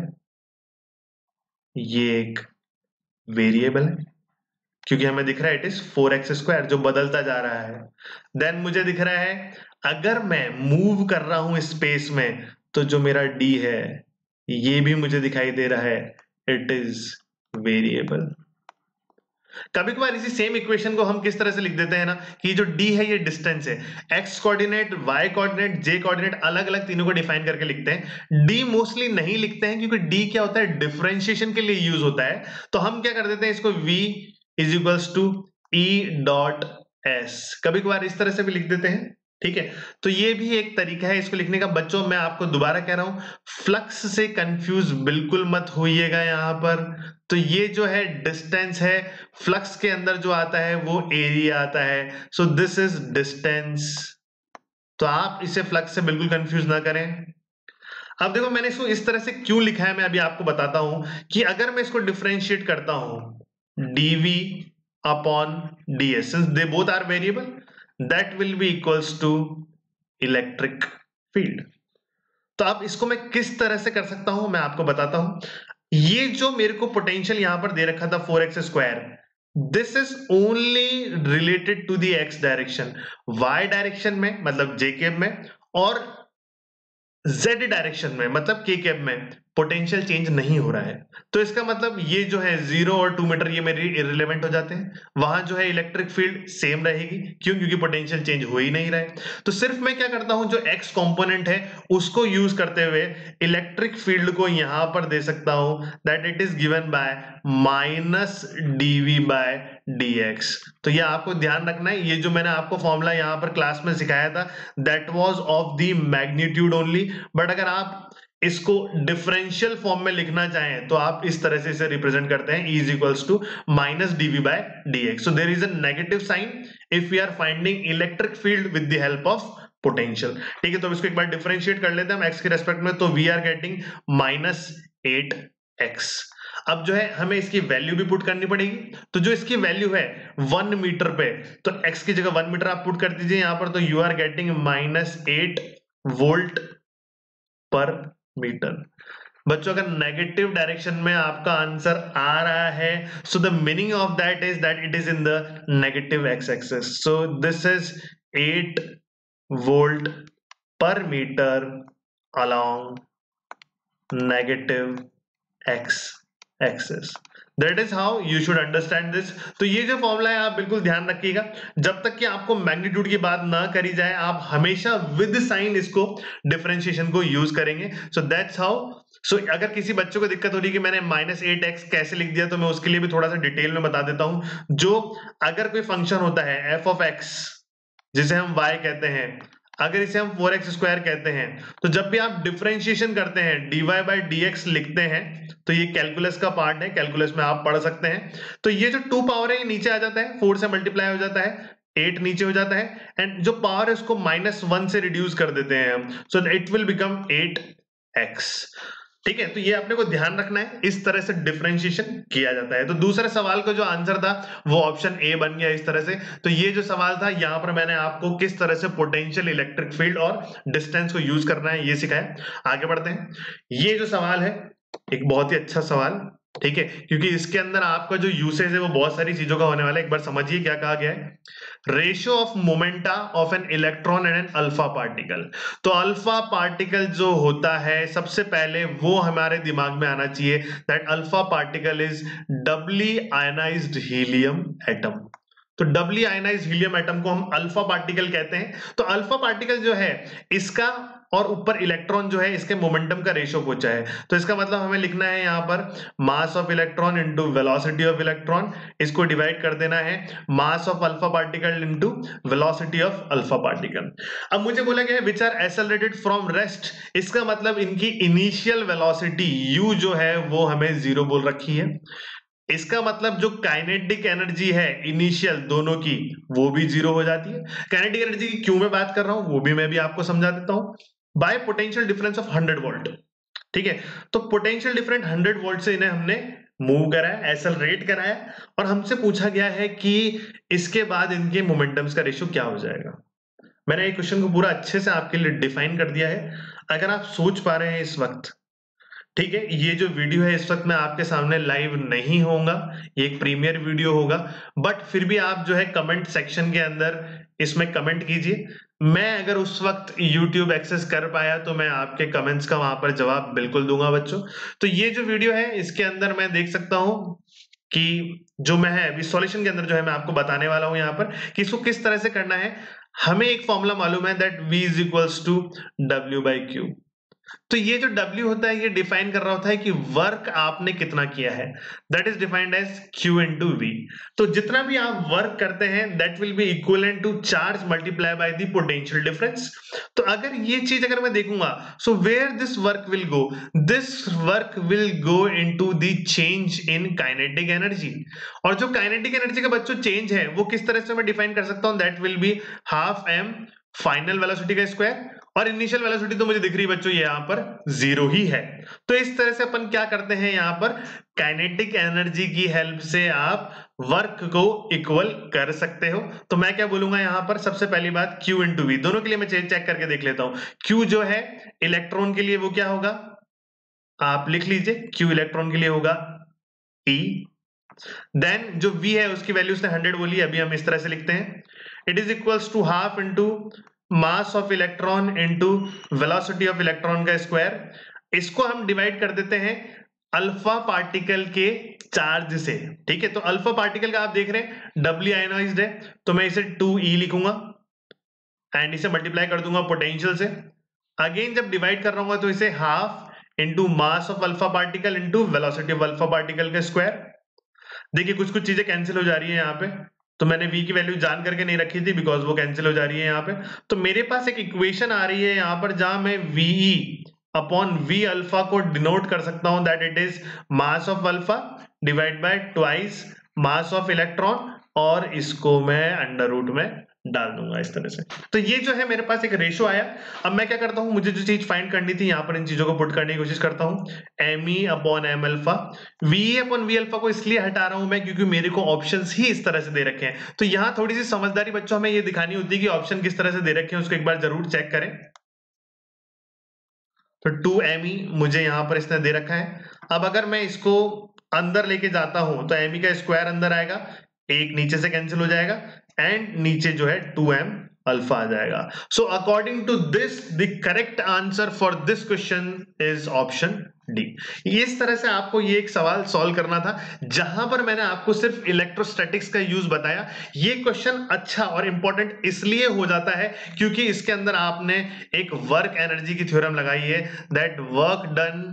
S1: ये एक वेरिएबल है क्योंकि हमें दिख रहा है it is four x square जो बदलता जा रहा है। देन मुझे दिख रहा है अगर मैं मूव कर रहा हूं स्पेस में तो जो मेरा D है ये भी मुझे दिखाई दे रहा है, इट इज वेरिएबल। कभी कभार इसी सेम इक्वेशन को हम किस तरह से लिख देते हैं ना कि जो D है ये डिस्टेंस है, x coordinate, y coordinate, j coordinate अलग अलग तीनों को डिफाइन करके लिखते हैं। D मोस्टली नहीं लिखते हैं क्योंकि D क्या होता है, डिफरेंशिएशन के लिए यूज होता है। तो हम क्या कर देते हैं इसको v is equals to E dot s, कभी कभार इस तरह से भी लिख देते हैं। ठीक है, तो ये भी एक तरीका है इसको लिखने का। बच्चों मैं आपको दोबारा कह रहा हूं फ्लक्स से कंफ्यूज बिल्कुल मत होइएगा यहां पर। तो ये जो है डिस्टेंस है, फ्लक्स के अंदर जो आता है वो एरिया आता है। सो दिस इज डिस्टेंस, तो आप इसे फ्लक्स से बिल्कुल कंफ्यूज ना करें। अब देखो मैंने इसको इस तरह से क्यों लिखा है मैं अभी आपको बताता हूं कि अगर मैं इसको डिफरेंशिएट करता हूं dv upon ds, since they both are variable, that will be equals to electric field. तो अब इसको मैं किस तरह से कर सकता हूं मैं आपको बताता हूं। ये जो मेरे को पोटेंशियल यहां पर दे रखा था four x square, this is only related to the x direction. Y direction में मतलब जे कैप में और z डायरेक्शन में मतलब k कैप में पोटेंशियल चेंज नहीं हो रहा है। तो इसका मतलब ये जो है जीरो और टू मीटर ये मेरे इररिलेवेंट हो जाते हैं। वहां जो है इलेक्ट्रिक फील्ड सेम रहेगी, क्यों? क्योंकि पोटेंशियल चेंज हो ही नहीं रहा है। तो सिर्फ मैं क्या करता हूं, जो x कंपोनेंट है उसको यूज करते हुए इलेक्ट्रिक फील्ड को यहां पर दे सकता हूं that it is given by minus dv by dx। तो ये आपको ध्यान रखना है, ये जो मैंने आपको फॉर्मूला यहां पर क्लास में सिखाया था that was of the magnitude only. But अगर आप इसको डिफरेंशियल फॉर्म में लिखना चाहें तो आप इस तरह से इसे रिप्रेजेंट करते हैं, E is equals to minus dv by dx. So there is a negative sign if we are finding electric field with the help of potential. ठीक है, तो इसको एक बार डिफरेंशिएट कर लेते हैं हम x के रेस्पेक्ट में, तो we are getting minus eight x. अब जो है हमें इसकी वैल्यू भी पुट करनी पड़ेगी। तो जो इसकी वैल्यू है वन मीटर पे, तो x की जगह वन मीटर आप पुट कर दीजिए यहां पर, तो you are getting minus eight volt per metre. बच्चों अगर नेगेटिव डायरेक्शन में आपका आंसर आ रहा है, so the meaning of that is that it is in the negative x axis. So this is eight volt per meter along negative x axis. That is how you should understand this. तो ये जो formula है आप बिल्कुल ध्यान रखिएगा, जब तक कि आपको मैग्नीट्यूड की बात ना करी जाए आप हमेशा विद साइन इसको डिफरेंशिएशन को यूज करेंगे. So that's how. सो अगर किसी बच्चे को दिक्कत हो रही है कि मैंने माइनस एट एक्स कैसे लिख दिया, तो मैं उसके लिए भी थोड़ा सा डिटेल में बता देता हूं. जो अगर कोई फंक्शन होता है एफ ऑफ एक्स जिसे हम y कहते हैं, अगर इसे हम फोर एक्स स्क्वायर कहते हैं, तो जब भी आप डिफरेंशिएशन करते हैं dy बाई डी एक्स लिखते हैं, तो ये कैलकुलस का पार्ट है, कैलकुलस में आप पढ़ सकते हैं. तो ये जो टू पावर है ये नीचे आ जाता है, फोर से मल्टीप्लाई हो जाता है, एट नीचे हो जाता है, एंड जो पावर है उसको माइनस वन से रिड्यूस कर देते हैं हम, so it will become eight x. ठीक है, तो ये अपने को ध्यान रखना है, इस तरह से डिफरेंशिएशन किया जाता है. तो दूसरे सवाल का जो आंसर था वो ऑप्शन ए बन गया इस तरह से. तो ये जो सवाल था यहां पर मैंने आपको किस तरह से पोटेंशियल, इलेक्ट्रिक फील्ड और डिस्टेंस को यूज करना है ये सिखाया. आगे बढ़ते हैं. ये जो सवाल है एक बहुत ही अच्छा सवाल, ठीक है, क्योंकि इसके अंदर आपका जो यूसेज है वो बहुत सारी चीजों का होने वाला है. एक बार समझिए क्या कहा गया है. Ratio of momenta of an electron and an alpha particle. तो अल्फा पार्टिकल जो होता है सबसे पहले वो हमारे दिमाग में आना चाहिए, that alpha particle is doubly ionised helium atom. तो डबली आयनाइज्ड हीलियम एटम को हम अल्फा पार्टिकल कहते हैं. तो अल्फा पार्टिकल जो है इसका और ऊपर इलेक्ट्रॉन जो है इसके मोमेंटम का रेशियो पूछा है. तो इसका मतलब हमें लिखना है यहाँ पर mass of electron into velocity of electron, इसको डिवाइड कर देना है mass of alpha particle into velocity of alpha particle. अब मुझे बोला गया है which are accelerated from rest, इसका मतलब इनकी इनिशियल वेलोसिटी u जो है वो हमें जीरो बोल रखी है. इसका मतलब जो काइनेटिक एनर्जी है इनिशियल दोनों की वो भी जीरो हो जाती है. काइनेटिक एनर्जी की क्यों मैं बात कर रहा हूं वो भी मैं भी आपको समझा देता हूं. By potential difference of hundred volt. ठीक है, तो पोटेंशियल डिफरेंस हंड्रेड वोल्ट से इन्हें हमने मूव कराया, एक्सेलरेट कराया, और हमसे पूछा गया है कि इसके बाद इनके मोमेंटम्स का रेशियो क्या हो जाएगा. मैंने ये क्वेश्चन को पूरा अच्छे से आपके लिए डिफाइन कर दिया है. अगर आप सोच पा रहे हैं इस वक्त, ठीक है, ये जो वीडियो है इस वक्त मैं आपके सामने लाइव नहीं होऊंगा, ये एक प्रीमियर वीडियो होगा, बट फिर भी आप जो है कमेंट सेक्शन के अंदर इसमें कमेंट कीजिए. मैं अगर उस वक्त YouTube एक्सेस कर पाया तो मैं आपके कमेंट्स का वहां पर जवाब बिल्कुल दूंगा बच्चों. तो ये जो वीडियो है इसके अंदर मैं देख सकता हूं कि जो मैं है अभी सॉल्यूशन के अंदर जो है मैं आपको बताने वाला हूं यहाँ पर कि इसको किस तरह से करना है. हमें एक फॉर्मूला मालूम है that V is equals to डब्ल्यू बाई क्यू. तो ये जो W होता है ये डिफाइन कर रहा होता है कि वर्क आपने कितना किया है, that is defined as Q into V. तो जितना भी आप वर्क करते हैं that will be equivalent to charge multiply by the potential difference. तो अगर ये चीज अगर मैं देखूंगा, so where this work will go, this work will go into the change in kinetic energy. और जो काइनेटिक एनर्जी का बच्चों चेंज है वो किस तरह से मैं डिफाइन कर सकता हूं, that will be half m final velocity का स्क्वायर, और इनिशियल वेलोसिटी तो मुझे दिख रही है बच्चों ये यहाँ पर जीरो ही है. तो इस तरह से अपन क्या करते हैं यहाँ पर काइनेटिक एनर्जी की हेल्प से आप वर्क को इक्वल कर सकते हो. तो मैं क्या बोलूंगा यहाँ पर, सबसे पहली बात Q इंटू वी, दोनों के लिए मैं चेक करके देख लेता हूं. Q जो है इलेक्ट्रॉन के लिए वो क्या होगा, आप लिख लीजिए, Q इलेक्ट्रॉन के लिए होगा E. देन जो V है उसकी वैल्यू उसने हंड्रेड बोली, अभी हम इस तरह से लिखते हैं, it is equals to half into mass of electron into velocity of electron का स्क्वायर. इसको हम डिवाइड कर देते हैं अल्फा पार्टिकल के चार्ज से. ठीक है, तो अल्फा पार्टिकल का आप देख रहे हैं डबली आयनाइज्ड है, तो मैं इसे टू ई लिखूंगा एंड इसे मल्टीप्लाई कर दूंगा पोटेंशियल से. अगेन जब डिवाइड कर रहा हूं तो इसे half into mass of alpha particle into velocity of alpha particle का स्क्वायर. देखिए कुछ कुछ चीजें कैंसिल हो जा रही है यहाँ पे, तो मैंने v की वैल्यू जान करके नहीं रखी थी बिकॉज वो कैंसिल हो जा रही है यहाँ पे. तो मेरे पास एक इक्वेशन आ रही है यहाँ पर जहां मैं ve अपॉन v अल्फा को डिनोट कर सकता हूं, that it is mass of alpha divide by twice mass of electron, और इसको मैं अंडर रूट में डाल दूंगा इस तरह से. तो ये जो है मेरे पास एक रेशो आया. अब मैं क्या करता हूं, मुझे जो चीज फाइंड करनी थी यहाँ पर इन चीजों को पुट करने की कोशिश करता हूं. M e upon m alpha, v upon v alpha को इसलिए हटा रहा हूं मैं क्योंकि मेरे को ऑप्शंस ही इस तरह से दे रखे हैं. तो यहाँ थोड़ी सी समझदारी बच्चों हमें ये दिखानी होती है कि ऑप्शन किस तरह से दे रखे हैं, उसको एक बार जरूर चेक करें. तो टू एम ई मुझे यहाँ पर इसने दे रखा है. अब अगर मैं इसको अंदर लेके जाता हूं तो एम ई का स्क्वायर अंदर आएगा, एक नीचे से कैंसिल हो जाएगा, एंड नीचे जो है टू एम अल्फा आ जाएगा। So according to this the correct answer for this question is option d. इस तरह से आपको ये एक सवाल सॉल्व करना था जहां पर मैंने आपको सिर्फ इलेक्ट्रोस्टैटिक्स का यूज बताया। ये क्वेश्चन अच्छा और इंपॉर्टेंट इसलिए हो जाता है क्योंकि इसके अंदर आपने एक वर्क एनर्जी की थ्योरम लगाई है, that work done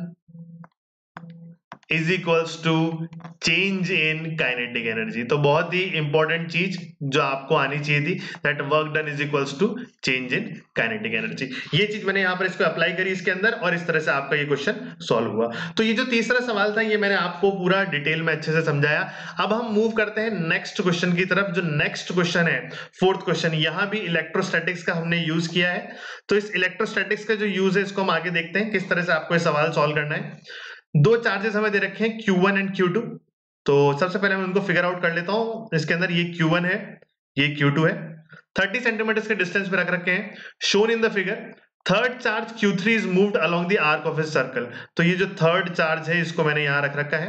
S1: is equals to change in kinetic energy. तो बहुत ही इंपॉर्टेंट चीज जो आपको आनी चाहिए थी, that work done is equals to change in kinetic energy. ये चीज मैंने यहां पर इसको अप्लाई करी इसके अंदर और इस तरह से आपका ये क्वेश्चन सॉल्व हुआ। तो ये जो तीसरा सवाल था ये मैंने आपको पूरा डिटेल में अच्छे से समझाया। अब हम मूव करते हैं नेक्स्ट क्वेश्चन की तरफ। जो नेक्स्ट क्वेश्चन है फोर्थ क्वेश्चन, यहां भी इलेक्ट्रोस्टैटिक्स का हमने यूज किया है। तो इस इलेक्ट्रोस्टैटिक्स का जो यूज है इसको हम आगे देखते हैं किस तरह से आपको ये सवाल सॉल्व करना है। दो चार्जेस हमें दे रखे हैं q one and q two. तो सबसे पहले मैं उनको फिगर आउट कर लेता हूं। इसके अंदर ये क्यू वन है, ये क्यू टू है, थर्टी सेंटीमीटर के डिस्टेंस पे रख रखे हैं। Shown in the figure third charge q three is moved along the arc of a circle. तो ये जो थर्ड चार्ज है इसको मैंने यहां रख रखा है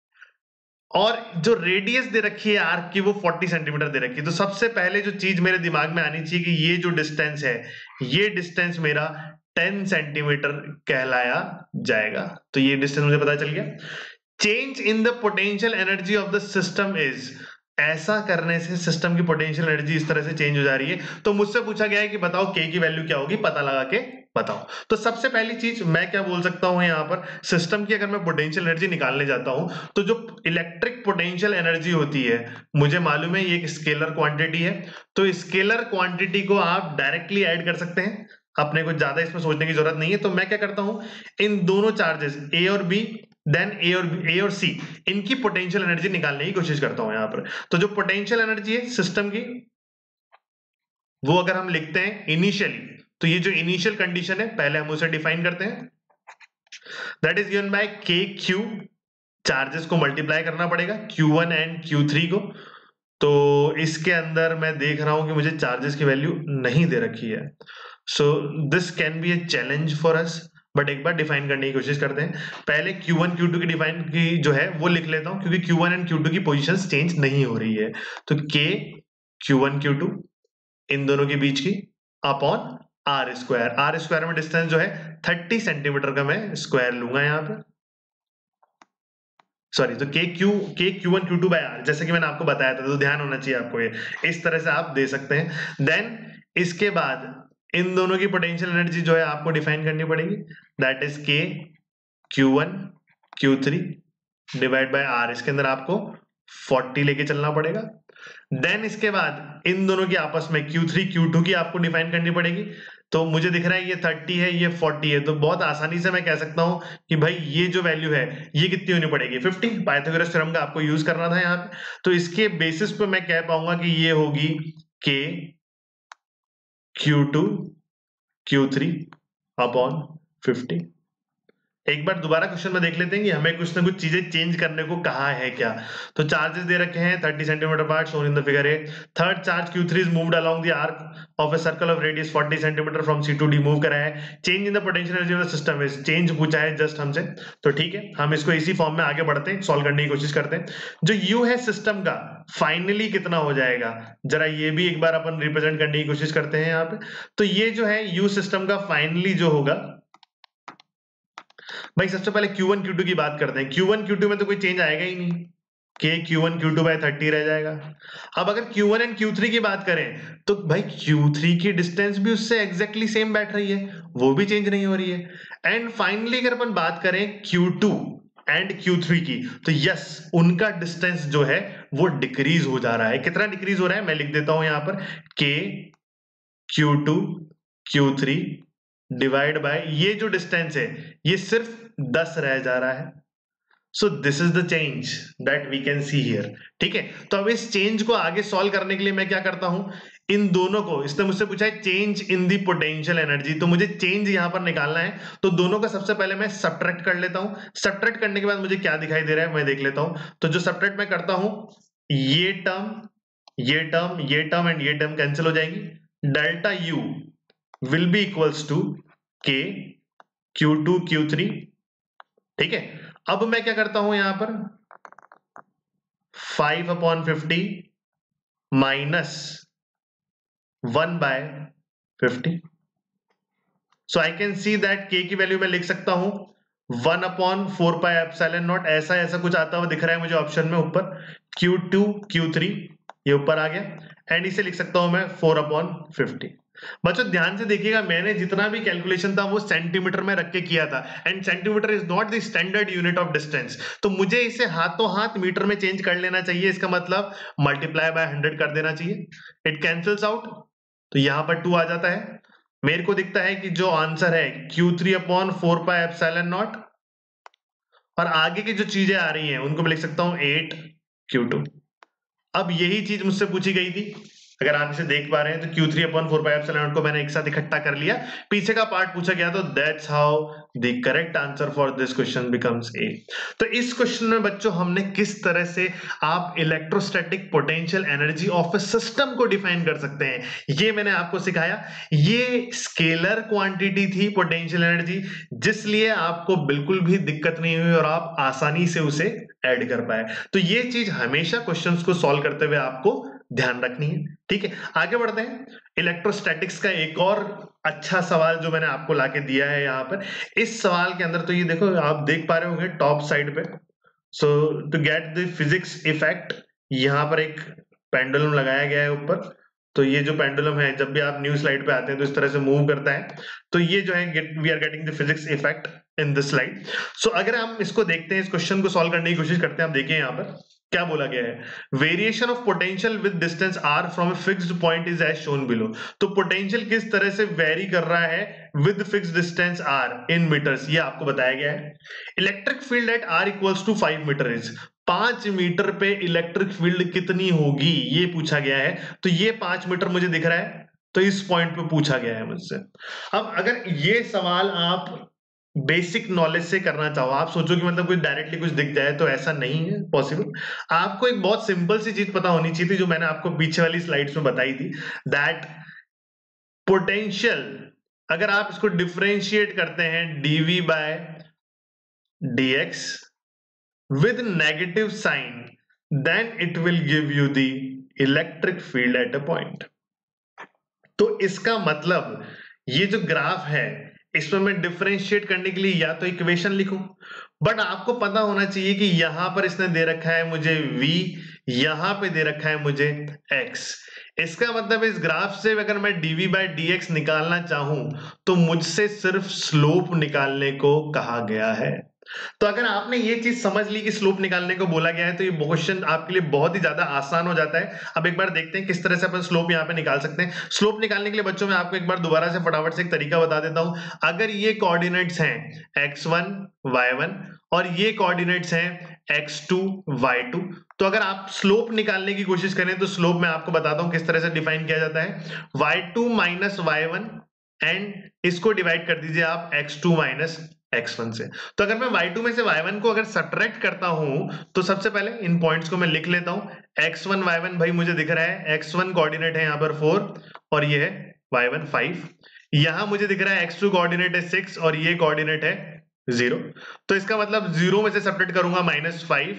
S1: और जो रेडियस दे रखी है आर्क की वो फोर्टी सेंटीमीटर दे रखी है। तो सबसे पहले जो चीज मेरे दिमाग में आनी चाहिए कि ये जो डिस्टेंस है, ये डिस्टेंस मेरा टेन सेंटीमीटर कहलाया जाएगा। तो ये डिस्टेंस मुझे पता चल गया। Change in the potential energy of the system is, ऐसा करने से सिस्टम की पोटेंशियल एनर्जी इस तरह से चेंज हो जा रही है। तो मुझसे पूछा गया है कि बताओ के की वैल्यू क्या होगी, पता लगा के बताओ। तो सबसे पहली चीज मैं क्या बोल सकता हूं यहां पर, सिस्टम की अगर मैं पोटेंशियल एनर्जी निकालने जाता हूं तो जो इलेक्ट्रिक पोटेंशियल एनर्जी होती है मुझे मालूम है ये एक स्केलर क्वांटिटी है। तो स्केलर क्वांटिटी को आप डायरेक्टली ऐड कर सकते हैं, अपने को ज्यादा इसमें सोचने की जरूरत नहीं है। तो मैं क्या करता हूं, इन दोनों चार्जेस ए और बी, देन ए और ए और सी, इनकी पोटेंशियल एनर्जी निकालने की कोशिश करता हूं यहां पर। तो जो पोटेंशियल एनर्जी है सिस्टम की वो अगर हम लिखते हैं इनिशियली, तो ये जो इनिशियल कंडीशन है पहले हम उसे डिफाइन करते हैं, that is given by k q. Charges को मल्टीप्लाई करना पड़ेगा q one and q three को। तो इसके अंदर मैं देख रहा हूं कि मुझे चार्जेस की वैल्यू नहीं दे रखी है। So this can be a challenge for us, but एक बार डिफाइन करने की कोशिश करते हैं। पहले क्यू वन क्यू टू की डिफाइन की जो है वो लिख लेता हूं क्योंकि q one and q two की पोजीशंस चेंज नहीं हो रही है। तो के क्यू वन क्यू टू इन दोनों के बीच की upon are square. R square में डिस्टेंस जो है थर्टी सेंटीमीटर का मैं स्क्वायर लूंगा यहां पे, सॉरी। तो के q k Q one Q two by r, जैसे कि मैंने आपको बताया था, तो ध्यान होना चाहिए आपको, ये इस तरह से आप दे सकते हैं। देन इसके बाद इन दोनों की पोटेंशियल एनर्जी जो है आपको डिफाइन करनी पड़ेगी, that is k Q one q three divide by r. इसके अंदर आपको फोर्टी लेके चलना पड़ेगा। देन इसके बाद इन दोनों की आपस में क्यू थ्री क्यू टू की आपको डिफाइन करनी पड़ेगी। तो मुझे दिख रहा है ये थर्टी है, ये फोर्टी है, तो बहुत आसानी से मैं कह सकता हूं कि भाई ये जो वैल्यू है ये कितनी होनी पड़ेगी, फिफ्टी। पाइथागोरस थ्योरम का आपको यूज करना था यहाँ पे। तो इसके बेसिस पे मैं कह पाऊंगा कि ये होगी k q two q three upon fifty. एक बार दोबारा क्वेश्चन में देख लेते हैं कि हमें कुछ ना कुछ चीजें चेंज करने को कहा है क्या। तो चार्जेस दे रखे हैं thirty centimetre part, shown in the figure a. Third charge q three is moved along the arc of a circle of radius forty centimetre from c to d, move करा है। Change in the potential energy of the system is, change पूछा है just हमसे। तो ठीक है, हम इसको इसी फॉर्म में आगे बढ़ते हैं, सॉल्व करने की कोशिश करते हैं। जो यू है सिस्टम का फाइनली कितना हो जाएगा, जरा ये भी एक बार अपन रिप्रेजेंट करने की कोशिश करते हैं यहाँ पे। तो ये जो है यू सिस्टम का फाइनली जो होगा, भाई सबसे पहले क्यू वन क्यू टू की बात करते हैं। क्यू वन क्यू टू में तो कोई चेंज आएगा ही नहीं, k Q one Q two by thirty रह जाएगा। अब अगर q one and q three की बात करें तो भाई क्यू थ्री की डिस्टेंस भी उससे एग्जैक्टली सेम बैठ रही है, वो भी चेंज नहीं हो रही है। एंड फाइनली अगर अपन बात करें q two and q three की, तो यस उनका डिस्टेंस जो है वो डिक्रीज हो जा रहा है। कितना डिक्रीज हो रहा है मैं लिख देता हूं यहां पर, k q two q three divide by ये जो डिस्टेंस है ये सिर्फ दस रह जा रहा है। So this is the change that we can see here. ठीक है, तो अब इस चेंज को आगे सॉल्व करने के लिए मैं क्या करता हूं, इन दोनों को, इसने मुझसे पूछा है change in the potential energy, तो मुझे चेंज यहां पर निकालना है। तो दोनों का सबसे पहले मैं सब्ट्रैक्ट कर लेता हूं। सब्ट्रैक्ट करने के बाद मुझे क्या दिखाई दे रहा है मैं देख लेता हूं। तो जो सब्ट्रैक्ट मैं करता हूं, ये टर्म ये टर्म ये टर्म एंड ये टर्म कैंसिल हो जाएगी। Delta u will be equals to के क्यू टू क्यू थ्री। ठीक है, अब मैं क्या करता हूं यहां पर, five upon fifty minus one by fifty. So I can see that k की वैल्यू मैं लिख सकता हूं one upon four pi epsilon naught, ऐसा ऐसा कुछ आता हुआ दिख रहा है मुझे ऑप्शन में ऊपर, क्यू टू क्यू थ्री ये ऊपर आ गया, एंड इसे लिख सकता हूं मैं फोर अपॉन फिफ्टी। बच्चों ध्यान से देखिएगा, मैंने जितना भी कैलकुलेशन था वो सेंटीमीटर में रख के किया था, and centimetre is not the standard unit of distance, तो मुझे इसे हाथों हाथ मीटर में चेंज कर लेना चाहिए। इसका मतलब मल्टीप्लाई बाय हंड्रेड कर देना चाहिए, इट कैंसिल्स आउट, तो यहां पर टू आ जाता है। मेरे को दिखता है कि जो आंसर है q three upon four pi epsilon naught, और आगे की जो चीजें आ रही हैं उनको मैं लिख सकता हूं एट क्यू टू। अब यही चीज मुझसे पूछी गई थी, अगर आप इसे देख पा रहे हैं तो q three upon four pi epsilon naught को मैंने एक साथ इकट्ठा कर लिया, पीछे का पार्ट पूछा गया, तो that's how the correct answer for this question becomes a. तो इस क्वेश्चन में बच्चों हमने किस तरह से आप electrostatic potential energy of a system को डिफाइन कर सकते हैं ये मैंने आपको सिखाया। ये स्केलर क्वांटिटी थी पोटेंशियल एनर्जी, जिसलिए आपको बिल्कुल भी दिक्कत नहीं हुई और आप आसानी से उसे ऐड कर पाए। तो ये चीज हमेशा क्वेश्चंस को सॉल्व करते हुए आपको ध्यान रखनी है, ठीक है। आगे बढ़ते हैं, इलेक्ट्रोस्टैटिक्स का एक और अच्छा सवाल जो मैंने आपको लाके दिया है यहाँ पर। इस सवाल के अंदर तो ये देखो, आप देख पा रहे होंगे टॉप साइड पे, so to get the physics effect, यहाँ पर एक पेंडुलम लगाया गया है ऊपर। तो ये जो पेंडुलम है, जब भी आप न्यू स्लाइड पे आते हैं तो इस तरह से मूव करता है, तो ये जो है get we are getting the physics effect in this slide. So अगर हम इसको देखते हैं, इस क्वेश्चन को सॉल्व करने की कोशिश करते हैं, आप देखिए यहाँ पर क्या बोला गया है, variation of potential with distance r from a fixed point is as shown below. तो पोटेंशियल किस तरह से वेरी कर रहा है with fixed distance r in metres, ये आपको बताया गया है। Electric field at r equals to five metre is, पांच मीटर पे इलेक्ट्रिक फील्ड कितनी होगी ये पूछा गया है। तो ये पांच मीटर मुझे दिख रहा है, तो इस पॉइंट पे पूछा गया है मुझसे। अब अगर ये सवाल आप बेसिक नॉलेज से करना चाहो, आप सोचो कि मतलब कुछ डायरेक्टली कुछ दिख जाए, तो ऐसा नहीं है पॉसिबल। आपको एक बहुत सिंपल सी चीज पता होनी चाहिए थी, जो मैंने आपको पीछे वाली स्लाइड्स में बताई थी, दैट पोटेंशियल अगर आप इसको डिफरेंशिएट करते हैं dv by dx with negative sign, then it will give you the electric field at a point। तो इसका मतलब ये जो ग्राफ है, इसमें मैं डिफरेंशिएट करने के लिए या तो इक्वेशन लिखूं, बट आपको पता होना चाहिए कि यहां पर इसने दे रखा है मुझे v, यहां पे दे रखा है मुझे x। इसका मतलब इस ग्राफ से अगर मैं dv बाय dx निकालना चाहूं तो मुझसे सिर्फ स्लोप निकालने को कहा गया है। तो अगर आपने ये चीज समझ ली कि स्लोप निकालने को बोला गया है, तो ये क्वेश्चन आपके लिए बहुत ही ज्यादा आसान हो जाता है। अब एक बार देखते हैं किस तरह से अपन स्लोप यहाँ पे निकाल सकते हैं। स्लोप निकालने के लिए बच्चों मैं आपको एक बार दोबारा से फटाफट से एक तरीका बता देता हूं। अगर ये कोऑर्डिनेट्स हैं एक्स वन वाई वन और ये कोऑर्डिनेट्स हैं एक्स टू वाई टू, तो अगर आप स्लोप निकालने की कोशिश करें तो स्लोप मैं आपको बताता हूं किस तरह से डिफाइन किया जाता है। Y two minus y one and इसको डिवाइड कर दीजिए आप x two minus x one से। तो अगर मैं वाई टू में से वाई वन को अगर सब्ट्रैक्ट करता हूं तो सबसे पहले इन पॉइंट्स को मैं लिख लेता हूं। एक्स वन वाई वन भाई मुझे दिख रहा है, एक्स वन कोऑर्डिनेट है यहाँ पर फोर और ये है वाई वन फाइव। यहां मुझे दिख रहा है एक्स टू कोऑर्डिनेट है सिक्स और ये कोऑर्डिनेट है जीरो। तो इसका मतलब जीरो में से सब्ट्रैक्ट करूंगा माइनस फाइव,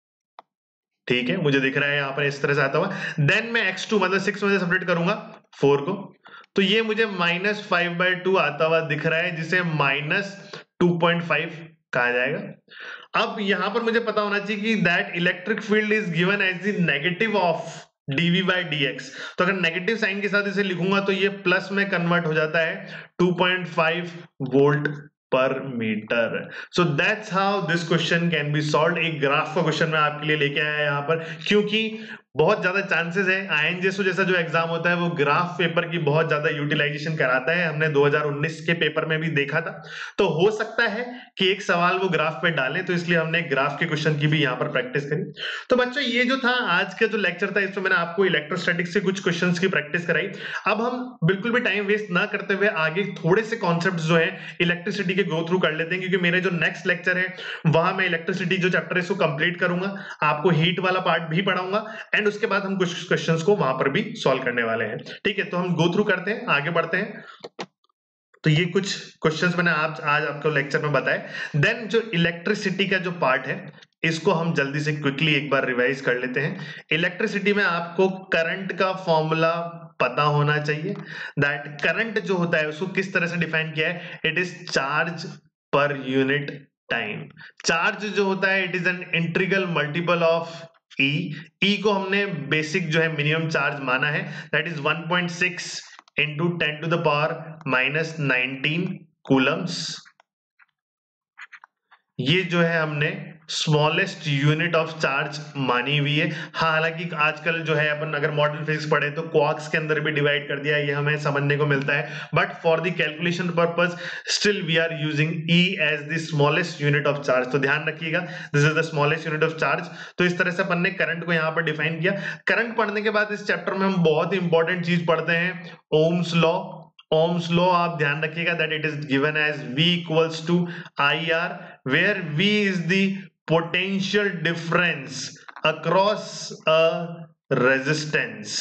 S1: ठीक है, मुझे दिख रहा है यहाँ पर इस तरह से आता हुआ। देन मैं एक्स टू मतलब सिक्स में से सब्ट्रैक्ट करूंगा फोर को, तो ये मुझे माइनस फाइव बाई टू आता हुआ दिख रहा है, जिसे माइनस टू पॉइंट फाइव कहा जाएगा। अब यहां पर मुझे पता होना चाहिए कि that electric field is given as the negative of dv by dx। तो अगर नेगेटिव साइन के साथ इसे लिखूंगा तो ये प्लस में कन्वर्ट हो जाता है to point five volt per metre. So that's how this question can be solved. एक ग्राफ का क्वेश्चन मैं आपके लिए लेके आया यहाँ पर, क्योंकि बहुत ज्यादा चांसेस है आईएनजेएसओ जैसा जो एग्जाम होता है वो ग्राफ पेपर की बहुत ज्यादा यूटिलाइजेशन कराता है। हमने दो हज़ार उन्नीस के पेपर में भी देखा था, तो हो सकता है कि एक सवाल वो ग्राफ पे डाले, तो इसलिए हमने ग्राफ के क्वेश्चन की भी यहाँ पर प्रैक्टिस करी। तो बच्चों ये जो था आज का जो लेक्चर था, इसमें मैंने आपको इलेक्ट्रोस्टैटिक्स से कुछ क्वेश्चंस की प्रैक्टिस कराई। अब हम बिल्कुल भी टाइम वेस्ट ना करते हुए आगे थोड़े से कॉन्सेप्ट जो है इलेक्ट्रिसिटी के गो थ्रू कर लेते हैं, क्योंकि मेरे जो नेक्स्ट लेक्चर है वहां मैं इलेक्ट्रिसिटी जो चैप्टर है इसको कंप्लीट करूंगा, आपको हीट वाला पार्ट भी पढ़ाऊंगा एंड उसके बाद हम कुछ क्वेश्चंस को वहां पर भी सॉल्व करने वाले हैं। ठीक है, तो हम गो थ्रू करते हैं, आगे बढ़ते हैं। तो ये कुछ क्वेश्चंस मैंने आप आज आपको लेक्चर में बताए। देन जो इलेक्ट्रिसिटी का जो पार्ट है इसको हम जल्दी से क्विकली एक बार रिवाइज कर लेते हैं। इलेक्ट्रिसिटी में आपको करंट का फॉर्मूला पता होना चाहिए। दैट करंट जो होता है उसको किस तरह से डिफाइन किया है, it is charge per unit time. Charge जो होता है it is an integral multiple of e. E को हमने बेसिक जो है मिनिमम चार्ज माना है, that is one point six into ten to the power minus nineteen coulombs. ये जो है हमने स्मॉलेस्ट यूनिट ऑफ चार्ज मानी हुई है। हाँ, हालांकि आजकल जो है अपन अगर मॉडर्न फिजिक्स पढ़े तो क्वार्क्स के अंदर भी डिवाइड कर दिया है, ये हमें समझने को मिलता है, but for the calculation purpose still we are using e as the smallest unit of charge. तो ध्यान रखिएगा, this is the smallest unit of charge. तो इस तरह से अपन ने करंट को यहाँ पर डिफाइन किया। करंट पढ़ने के बाद इस चैप्टर में हम बहुत ही इंपॉर्टेंट चीज पढ़ते हैं, ओम्स लॉ। ओम्स लॉ आप ध्यान रखिएगा that it is given as V equals to I R, where V is the potential difference across a resistance।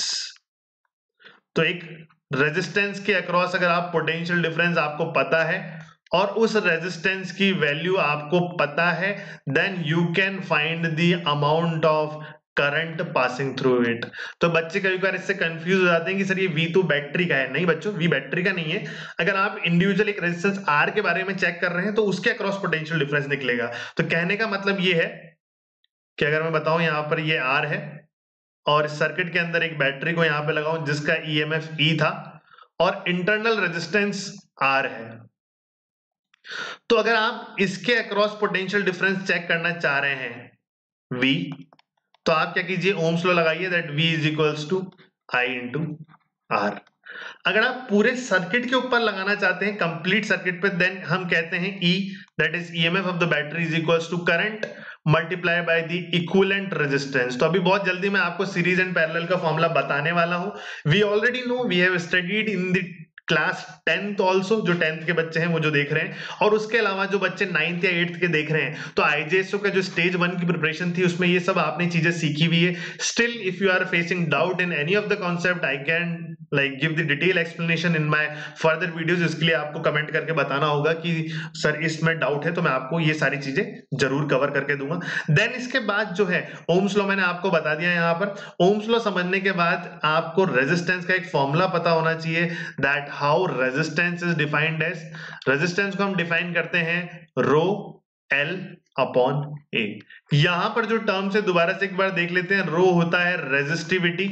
S1: तो एक रेजिस्टेंस के अक्रॉस अगर आप पोटेंशियल डिफरेंस आपको पता है और उस रेजिस्टेंस की वैल्यू आपको पता है, then you can find the amount of current passing through it. तो बच्चे कभी बार इससे कंफ्यूज हो जाते हैं कि सर ये V तो बैटरी का है। नहीं बच्चों, V बैटरी का नहीं है। अगर आप इंडिविजुअल एक रेजिस्टेंस R के बारे में चेक कर रहे हैं तो उसके अक्रॉस पोटेंशियल डिफरेंस निकलेगा। तो कहने का मतलब ये है कि अगर मैं बताऊं यहाँ पर ये R है और सर्किट के अंदर एक बैटरी को यहाँ पे लगाऊं जिसका ई एम एफ E था और इंटरनल रेजिस्टेंस R है, तो अगर आप इसके अक्रॉस पोटेंशियल डिफरेंस चेक करना चाह रहे हैं V, तो आप क्या कीजिए, ओम्स लॉ लगाइए that V is equals to I into R. अगर आप पूरे सर्किट के ऊपर लगाना चाहते हैं, कंप्लीट सर्किट पे, देन हम कहते हैं E that is EMF of the battery is equals to current multiply by the equivalent resistance. तो अभी बहुत जल्दी मैं आपको सीरीज एंड पैरेलल का फॉर्मूला बताने वाला हूं। We already know, we have studied in the class tenth also, जो टेंथ के बच्चे हैं वो जो देख रहे हैं, और उसके अलावा जो बच्चे नाइन्थ या एट्थ के देख रहे हैं, तो आईजेएसओ का जो स्टेज वन की प्रिपरेशन थी उसमें ये सब आपने चीजें सीखी हुई है। Still if you are facing doubt in any of the concept, I can like give the detail explanation in my further videos. इसके लिए आपको कमेंट करके बताना होगा कि सर इसमें डाउट है, तो मैं आपको ये सारी चीजें जरूर कवर करके दूंगा। देन इसके बाद जो है ओम्स लॉ मैंने आपको बता दिया। यहाँ पर ओम्स लॉ समझने के बाद आपको रेजिस्टेंस का एक फॉर्मूला पता होना चाहिए, that how resistance is defined as. Resistance को हम डिफाइन करते हैं रो एल अपॉन ए। यहां पर जो टर्म से दोबारा से एक बार देख लेते हैं, रो होता है resistivity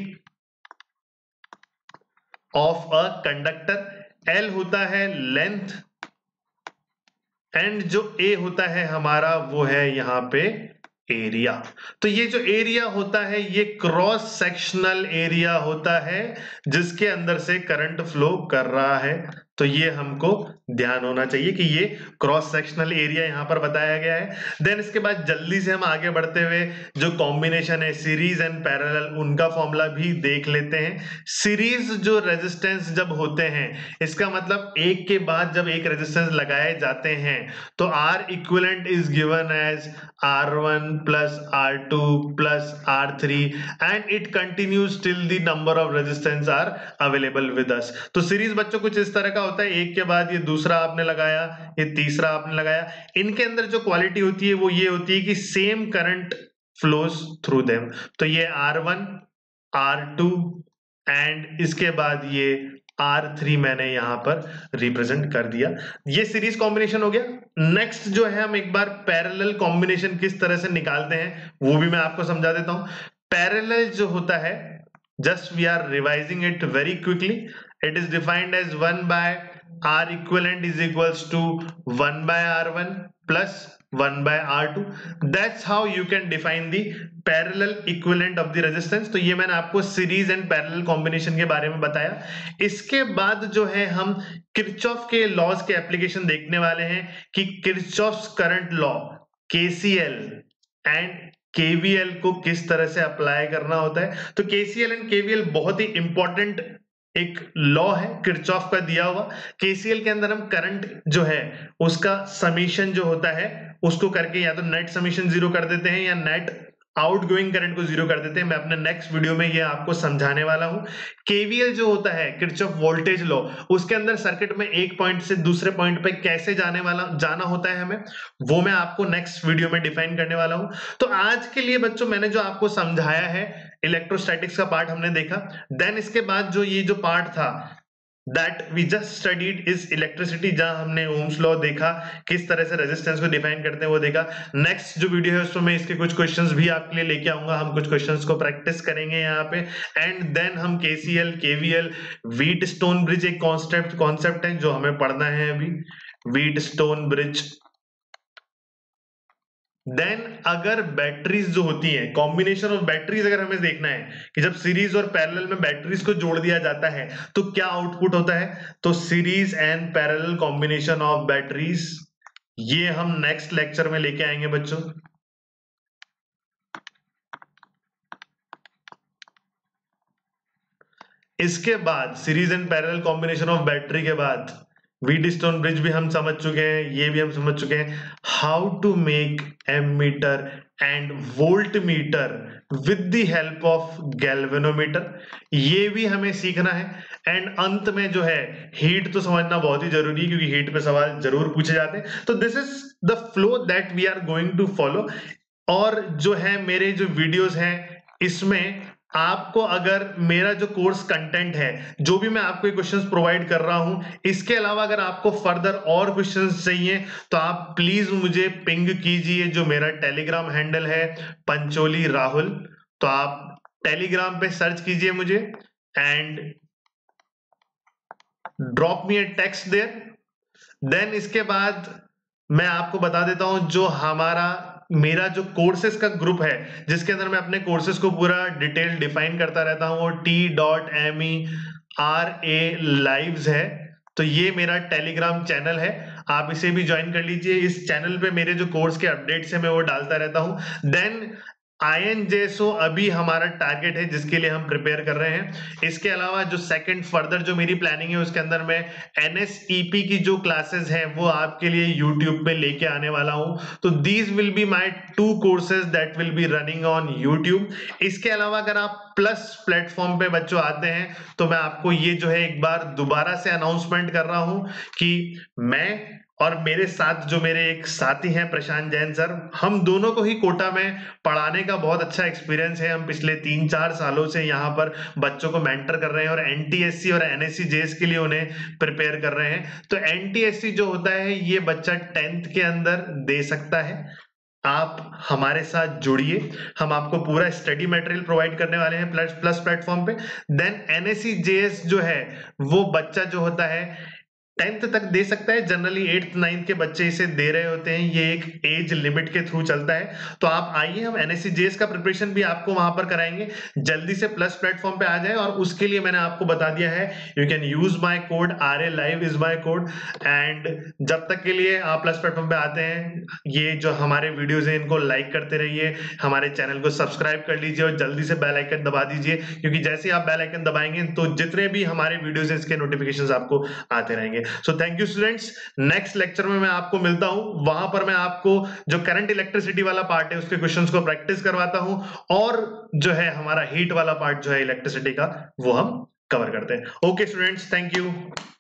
S1: of a conductor, L होता है लेंथ, एंड जो ए होता है हमारा वो है यहां पे एरिया। तो ये जो एरिया होता है ये क्रॉस सेक्शनल एरिया होता है जिसके अंदर से करंट फ्लो कर रहा है। तो ये हमको ध्यान होना चाहिए कि ये क्रॉस सेक्शनल एरिया यहां पर बताया गया है। देन इसके बाद जल्दी से हम आगे बढ़ते हुए जो कॉम्बिनेशन है सीरीज एंड पैरेलल, उनका फॉर्मूला भी देख लेते हैं। सीरीज जो रेजिस्टेंस जब होते हैं, इसका मतलब एक के बाद जब एक रेजिस्टेंस लगाए जाते हैं तो R equivalent is given as R one plus R two plus R three and it continues till the number of resistance are available with us. तो सीरीज बच्चों कुछ इस तरह का होता है, एक के बाद ये दूसरा आपने लगाया, ये तीसरा आपने लगाया। इनके अंदर जो क्वालिटी होती है वो ये होती है कि same current flows through them. तो ये R one, R two and इसके बाद ये आर थ्री मैंने यहां पर रिप्रेजेंट कर दिया। ये सीरीज कॉम्बिनेशन हो गया। नेक्स्ट जो है हम एक बार पैरेलल कॉम्बिनेशन किस तरह से निकालते हैं वो भी मैं आपको समझा देता हूं। पैरेलल जो होता है, just we are revising it very quickly, it is defined as one by R equivalent is equals to one by R one plus one by R two. That's how you can define the parallel equivalent of the resistance। तो ये मैंने आपको series and parallel combination के बारे में बताया। इसके बाद जो है हम किरचॉफ के लॉज के एप्लीकेशन देखने वाले हैं कि Kirchhoff's current law KCL and KVL को किस तरह से अप्लाई करना होता है। तो केसीएल एंड केवीएल बहुत ही इंपॉर्टेंट एक लॉ है किरचॉफ का दिया हुआ। केसीएल के अंदर हम करंट जो है उसका समीशन जो होता है उसको करके या तो नेट समीशन जीरो कर देते हैं या नेट आउटगोइंग करंट को जीरो कर देते हैं। मैं अपने नेक्स्ट वीडियो में ये आपको समझाने वाला हूं। केवीएल जो होता है, किरचॉफ वोल्टेज लॉ, उसके अंदर सर्किट में एक पॉइंट से दूसरे पॉइंट पे कैसे जाने वाला जाना होता है हमें, वो मैं आपको नेक्स्ट वीडियो में डिफाइन करने वाला हूं। तो आज के लिए बच्चों मैंने जो आपको समझाया है, इलेक्ट्रोस्टैटिक्स का पार्ट हमने देखा, देन इसके बाद जो ये जो पार्ट था that we just studied is electricity, जहां हमने ओम्स लॉ देखा, किस तरह से रेजिस्टेंस को डिफाइन करते हैं वो देखा। नेक्स्ट जो वीडियो है उसमें मैं इसके कुछ क्वेश्चंस भी आपके लिए लेके आऊंगा, हम कुछ क्वेश्चंस को प्रैक्टिस करेंगे यहाँ पे, एंड देन हम KCL, KVL, Wheatstone bridge एक कॉन्सेप्ट कॉन्सेप्ट है जो हमें पढ़ना है अभी, व्हीट स्टोन ब्रिज। देन अगर बैटरीज जो होती हैं, कॉम्बिनेशन ऑफ बैटरीज अगर हमें देखना है कि जब सीरीज और पैरेलल में बैटरीज को जोड़ दिया जाता है तो क्या आउटपुट होता है, तो series and parallel combination of batteries, ये हम नेक्स्ट लेक्चर में लेके आएंगे बच्चों। इसके बाद series and parallel combination of battery के बाद व्हीट स्टोन ब्रिज भी हम समझ चुके हैं, ये भी हम समझ चुके हैं, how to make ammeter and voltmeter with the help of galvanometer, ये भी हमें सीखना है। एंड अंत में जो है हीट तो समझना बहुत ही जरूरी है, क्योंकि हीट पे सवाल जरूर पूछे जाते हैं। तो this is the flow that we are going to follow. और जो है मेरे जो वीडियोस हैं इसमें आपको अगर मेरा जो कोर्स कंटेंट है, जो भी मैं आपको क्वेश्चंस प्रोवाइड कर रहा हूं, इसके अलावा अगर आपको फर्दर और क्वेश्चंस चाहिए तो आप प्लीज मुझे पिंग कीजिए, जो मेरा टेलीग्राम हैंडल है पंचोली राहुल। तो आप टेलीग्राम पे सर्च कीजिए मुझे and drop me a text there. Then इसके बाद मैं आपको बता देता हूं, जो हमारा मेरा जो कोर्सेज का ग्रुप है, जिसके अंदर मैं अपने कोर्सेज को पूरा डिटेल डिफाइन करता रहता हूं, वो T dot M E R A lives है। तो ये मेरा टेलीग्राम चैनल है, आप इसे भी ज्वाइन कर लीजिए। इस चैनल पे मेरे जो कोर्स के अपडेट्स है मैं वो डालता रहता हूं। Then I N J S O अभी हमारा टारगेट है, जिसके लिए हम प्रिपेयर कर रहे हैं। इसके अलावा जो सेकंड फर्दर जो मेरी प्लानिंग है, उसके अंदर मैं एन एस ई पी की जो क्लासेस हैं वो आपके लिए यूट्यूब पे लेके आने वाला हूं। तो these will be my two courses that will be running on YouTube. इसके अलावा अगर आप प्लस प्लेटफॉर्म पे बच्चों आते हैं तो मैं आपको ये जो है एक बार दोबारा से अनाउंसमेंट कर रहा हूं कि मैं और मेरे साथ जो मेरे एक साथी हैं प्रशांत जैन सर, हम दोनों को ही कोटा में पढ़ाने का बहुत अच्छा एक्सपीरियंस है। हम पिछले तीन चार सालों से यहाँ पर बच्चों को मेंटर कर रहे हैं और एनटीएससी और एनएससी जेएस के लिए उन्हें प्रिपेयर कर रहे हैं। तो एनटीएससी जो होता है ये बच्चा टेंथ के अंदर दे सकता है। आप हमारे साथ जुड़िए, हम आपको पूरा स्टडी मटेरियल प्रोवाइड करने वाले हैं प्लस प्लस प्लेटफॉर्म पे। देन एनएससी जेएस जो है वो बच्चा जो होता है टेंथ तक दे सकता है, जनरली एट्थ नाइन्थ के बच्चे इसे दे रहे होते हैं, ये एक एज लिमिट के थ्रू चलता है। तो आप आइए, हम एनएससी जेएस का प्रिपरेशन भी आपको वहां पर कराएंगे। जल्दी से प्लस प्लेटफॉर्म पे आ जाए, और उसके लिए मैंने आपको बता दिया है, you can use my code, R A live is my code. And जब तक के लिए आप प्लस प्लेटफॉर्म पे आते हैं, ये जो हमारे वीडियोज हैं इनको लाइक करते रहिए, हमारे चैनल को सब्सक्राइब कर लीजिए और जल्दी से बेल आइकन दबा दीजिए, क्योंकि जैसे आप बेल आइकन दबाएंगे तो जितने भी हमारे वीडियोज हैं इसके नोटिफिकेशन आपको आते रहेंगे। So thank you students, next lecture में मैं आपको मिलता हूं, वहां पर मैं आपको जो करंट इलेक्ट्रिसिटी वाला पार्ट है उसके क्वेश्चंस को प्रैक्टिस करवाता हूं, और जो है हमारा हीट वाला पार्ट जो है इलेक्ट्रिसिटी का, वो हम कवर करते हैं। Okay students, thank you.